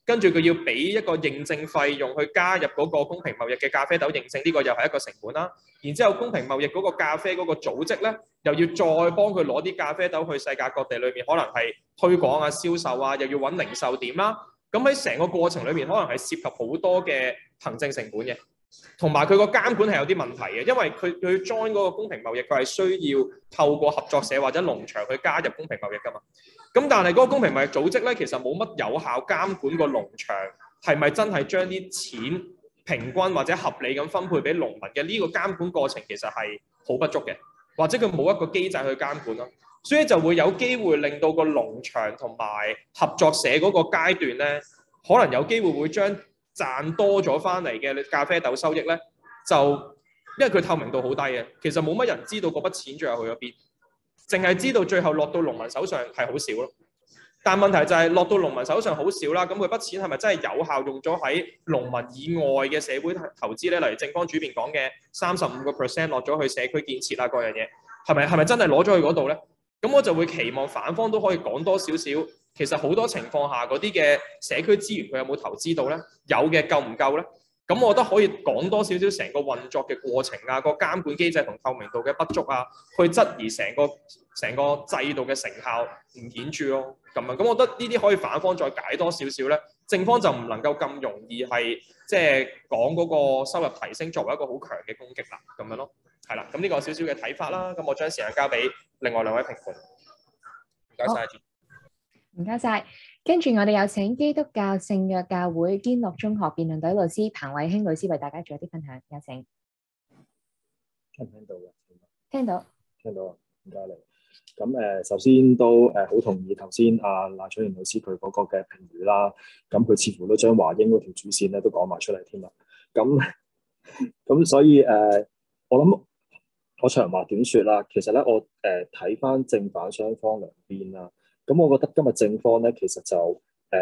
跟住佢要俾一個認證費用去加入嗰個公平貿易嘅咖啡豆認證，呢個又係一個成本啦。然之後公平貿易嗰個咖啡嗰個組織咧，又要再幫佢攞啲咖啡豆去世界各地裏面，可能係推廣啊、銷售啊，又要揾零售點啦。咁喺成個過程裏面，可能係涉及好多嘅行政成本嘅，同埋佢個監管係有啲問題嘅，因為佢 join 嗰個公平貿易，佢係需要透過合作社或者農場去加入公平貿易噶嘛。咁但係嗰個公平貿易組織咧，其實冇乜有效監管個農場係咪真係將啲錢平均或者合理咁分配俾農民嘅，呢個監管過程其實係好不足嘅，或者佢冇一個機制去監管咯，所以就會有機會令到個農場同埋合作社嗰個階段咧，可能有機會將賺多咗翻嚟嘅咖啡豆收益咧，就因為佢透明度好低嘅，其實冇乜人知道嗰筆錢最後去咗邊。淨係知道最後落到農民手上係好少咯，但問題就係落到農民手上好少啦，咁佢筆錢係咪真係有效用咗喺農民以外嘅社會投資咧？例如正方主編講嘅35%落咗去社區建設啊，各樣嘢係咪真係攞咗去嗰度咧？咁我就會期望反方都可以講多少少，其實好多情況下嗰啲嘅社區資源佢有冇投資到咧？有嘅夠唔夠咧？咁我覺得可以講多少少成個運作嘅過程啊，個監管機制同透明度嘅不足啊，去質疑成個制度嘅成效唔顯著咯。咁我覺得呢啲可以反方再解多少少咧，正方就唔能夠咁容易係即係講嗰個收入提升作為一個好強嘅攻擊啦，咁樣咯，係啦。咁呢個少少嘅睇法啦，咁我將時間交俾另外兩位評判。唔該晒。 唔該晒。跟住我哋有請基督教聖約教會堅樂中學辯論隊老師彭偉興老師為大家做一啲分享，有請。 聽唔聽到嘅？ 聽到。 聽到啊，唔該你。咁首先都好同意頭先阿賴楚賢老師佢嗰個嘅評語啦。咁佢似乎都將華英嗰條主線咧都講埋出嚟添啦。咁所以我諗我長話短説啦。其實咧我睇翻正反雙方兩邊啦。咁我覺得今日正方咧，其實就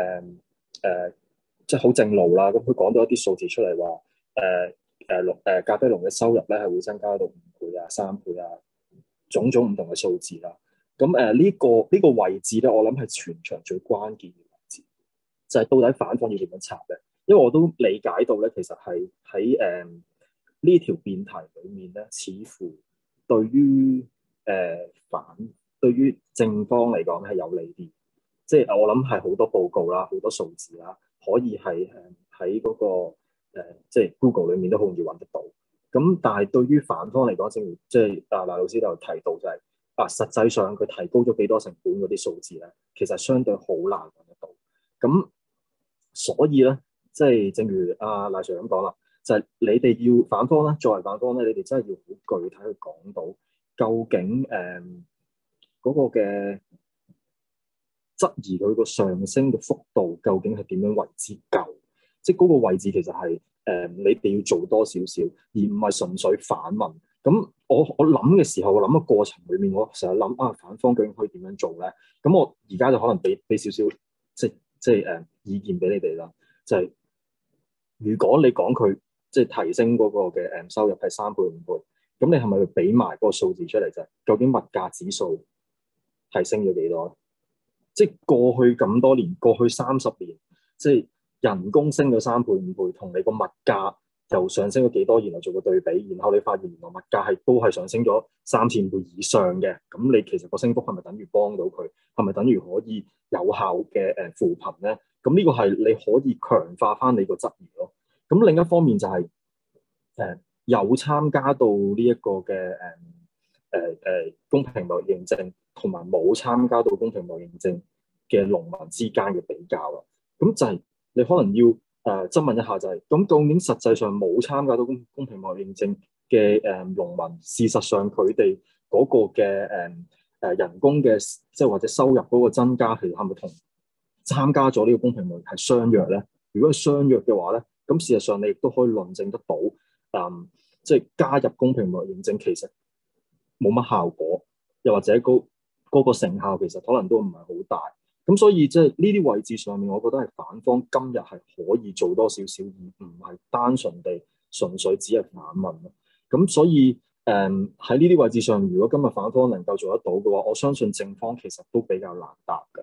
即係好正路啦。咁佢講到一啲數字出嚟話，咖啡農嘅收入咧係會增加到5倍啊、3倍啊，種種唔同嘅數字啦。咁呢個位置咧，我諗係全場最關鍵嘅位置，就係到底反方要點樣插咧？因為我都理解到咧，其實係喺呢條辯題裡面咧，似乎對於對於正方嚟講係有利啲，即係我諗係好多報告啦、好多數字啦，可以係喺嗰個即係 Google 裡面都好容易揾得到。咁但係對於反方嚟講，正如即係賴老師就提到就係實際上佢提高咗幾多成本嗰啲數字咧，其實相對好難揾得到。咁所以咧，即係正如阿賴 Sir 咁講啦，就係你哋要反方咧，作為反方咧，你哋真係要好具體去講到究竟嗰個嘅質疑佢個上升嘅幅度究竟係點樣為之夠？即係嗰個位置其實係你哋要做多少少，而唔係純粹反問。咁我諗嘅時候，我諗嘅過程裏面，我成日諗反方究竟可以點樣做咧？咁我而家就可能俾少少即係意見俾你哋啦。就係如果你講佢即係提升嗰個嘅收入係3倍5倍，咁你係咪要俾埋嗰個數字出嚟啫？究竟物價指數提升咗幾多？即係過去咁多年，過去30年，即係人工升咗3倍5倍，同你個物價又上升咗幾多？然後做個對比，然後你發現原來物價都係上升咗3至5倍以上嘅。咁你其實個升幅係咪等於幫到佢？係咪等於可以有效嘅扶貧咧？咁呢個係你可以強化翻你個質疑咯。咁另一方面就係有參加到呢一個嘅公平貿易認證，同埋冇參加到公平貿易認證嘅農民之間嘅比較啦。咁就係你可能要質問一下，就係咁究竟實際上冇參加到公平貿易認證嘅農民，事實上佢哋嗰個嘅人工嘅即係或者收入嗰個增加，其實係咪同參加咗呢個公平貿易係相約咧？如果係相約嘅話咧，咁事實上你亦都可以論證得到，即係加入公平貿易認證其實冇乜效果，又或者嗰個成效其實可能都唔係好大。咁所以即係呢啲位置上面，我覺得係反方今日係可以做多少少，而唔係單純地純粹只係反問咯。咁所以喺呢啲位置上，如果今日反方能夠做得到嘅話，我相信正方其實都比較難答嘅。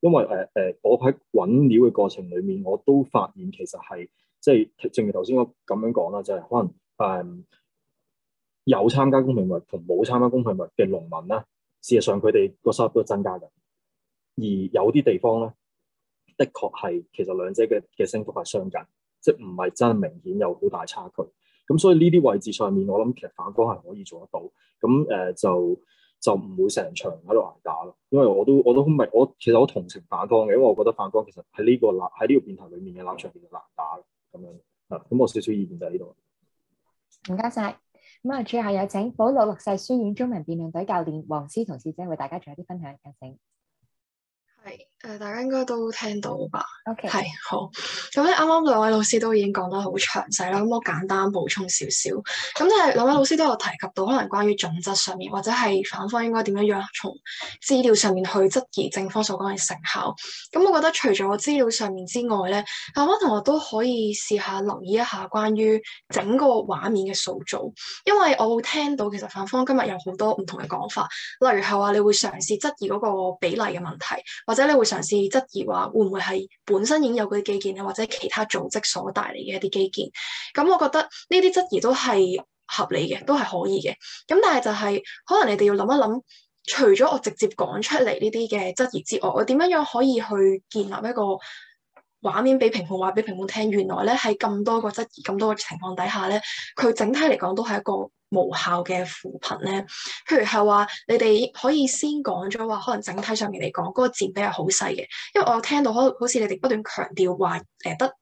因為我喺揾料嘅過程裡面，我都發現其實係即係正如頭先我咁樣講啦，就係可能有參加公平物同冇參加公平物嘅農民咧，事實上佢哋個收入都增加嘅，而有啲地方咧，的確係其實兩者嘅升幅係相近，即係唔係真係明顯有好大差距。咁所以呢啲位置上面，我諗其實反方係可以做得到。咁就唔會成場喺度捱打咯。因為我都明，其實我同情反方嘅，因為我覺得反方其實喺呢個辯題裡面嘅立場其實難打咁樣。咁我少少意見就喺呢度。 唔該晒。咁啊，最後有請保祿六世書院中文辯論隊教練黃思同小姐為大家做一啲分享，有請。 係大家應該都聽到吧 ？OK， 係好。咁咧，啱啱兩位老師都已經講得好詳細啦。咁我簡單補充少少。咁但係兩位老師都有提及到，可能關於準則上面，或者係反方應該點樣從資料上面去質疑正方所講嘅成效。咁我覺得除咗資料上面之外咧，反方同學都可以試下留意一下關於整個畫面嘅塑造，因為我會聽到其實反方今日有好多唔同嘅講法，例如係話你會嘗試質疑嗰個比例嘅問題，或者你會嘗試質疑話會唔會係本身已經有嗰啲基建咧，或者其他組織所帶嚟嘅一啲基建。咁我覺得呢啲質疑都係合理嘅，都係可以嘅。咁但係就係可能你哋要諗一諗，除咗我直接講出嚟呢啲嘅質疑之外，我點樣可以去建立一個畫面俾評判話俾評判聽，原來咧喺咁多個質疑、咁多個情況底下咧，佢整體嚟講都係一個無效嘅扶貧咧。譬如係話，你哋可以先講咗話，可能整體上面嚟講，嗰個佔比係好細嘅，因為我聽到好似你哋不斷強調話，得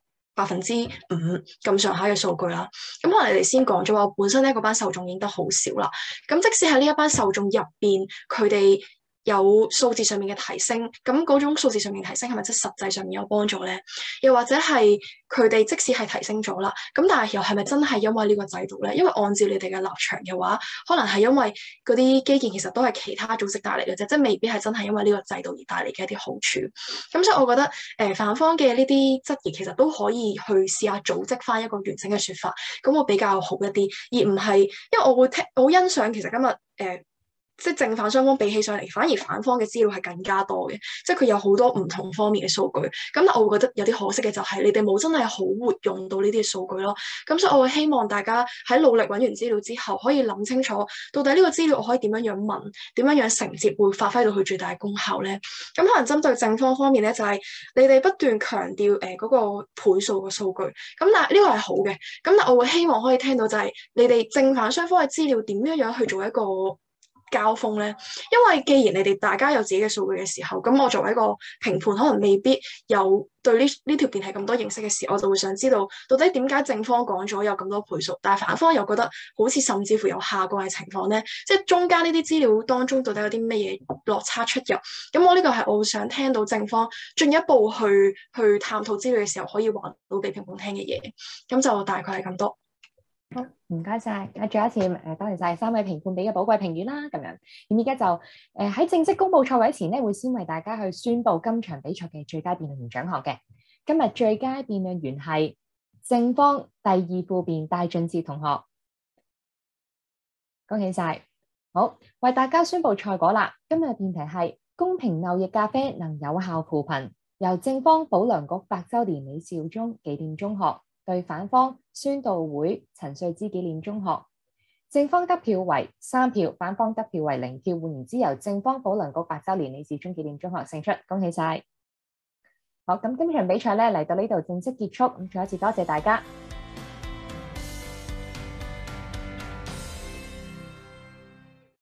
5%咁上下嘅數據啦。咁可能你哋先講咗話，本身咧嗰班受眾已經得好少啦。咁即使喺呢一班受眾入邊，佢哋有數字上面嘅提升，咁嗰種數字上面提升係咪即係實際上面有幫助咧？又或者係佢哋即使係提升咗啦，咁但係又係咪真係因為呢個制度咧？因為按照你哋嘅立場嘅話，可能係因為嗰啲基建其實都係其他組織帶嚟嘅啫，即係未必係真係因為呢個制度而帶嚟嘅一啲好處。咁所以我覺得反方嘅呢啲質疑其實都可以去試下組織翻一個完整嘅說法，咁會比較好一啲，而唔係因為我好欣賞其實今日即係正反雙方比起上嚟，反而反方嘅資料係更加多嘅，即係佢有好多唔同方面嘅數據。咁但我會覺得有啲可惜嘅就係你哋冇真係好活用到呢啲數據咯。咁所以我會希望大家喺努力揾完資料之後，可以諗清楚到底呢個資料我可以點樣樣問，點樣樣承接會發揮到佢最大嘅功效咧。咁可能針對正方面咧，就係你哋不斷強調嗰個倍數嘅數據。咁但係呢個係好嘅。咁但係我會希望可以聽到就係你哋正反雙方嘅資料點樣樣去做一個交鋒咧，因為既然你哋大家有自己嘅數據嘅時候，咁我作為一個評判，可能未必有對呢條片係咁多認識嘅時候，我就會想知道到底點解正方講咗有咁多倍數，但係反方又覺得好似甚至乎有下降嘅情況咧，即係中間呢啲資料當中到底有啲咩嘢落差出入？咁我呢個係我想聽到正方進一步去探討資料嘅時候，可以話到俾評判聽嘅嘢。咁就大概係咁多。 好，唔該晒。再一次多謝晒3位評判俾嘅寶貴評語啦。咁樣，咁而家就喺正式公布賽位前咧，會先為大家去宣布今場比賽嘅最佳辯論員獎項嘅。今日最佳辯論員係正方第2副辯戴俊哲同學，恭喜晒。好，為大家宣布賽果啦。今日嘅辯題係公平貿易咖啡能有效扶貧，由正方保良局百周年李兆忠紀念中學對反方宣道會陳瑞之紀念中學，正方得票為3票，反方得票為0票。換言之，由正方保良局百周年李兆忠紀念中學勝出，恭喜晒。好，咁今場比賽咧嚟到呢度正式結束，咁再一次多謝大家。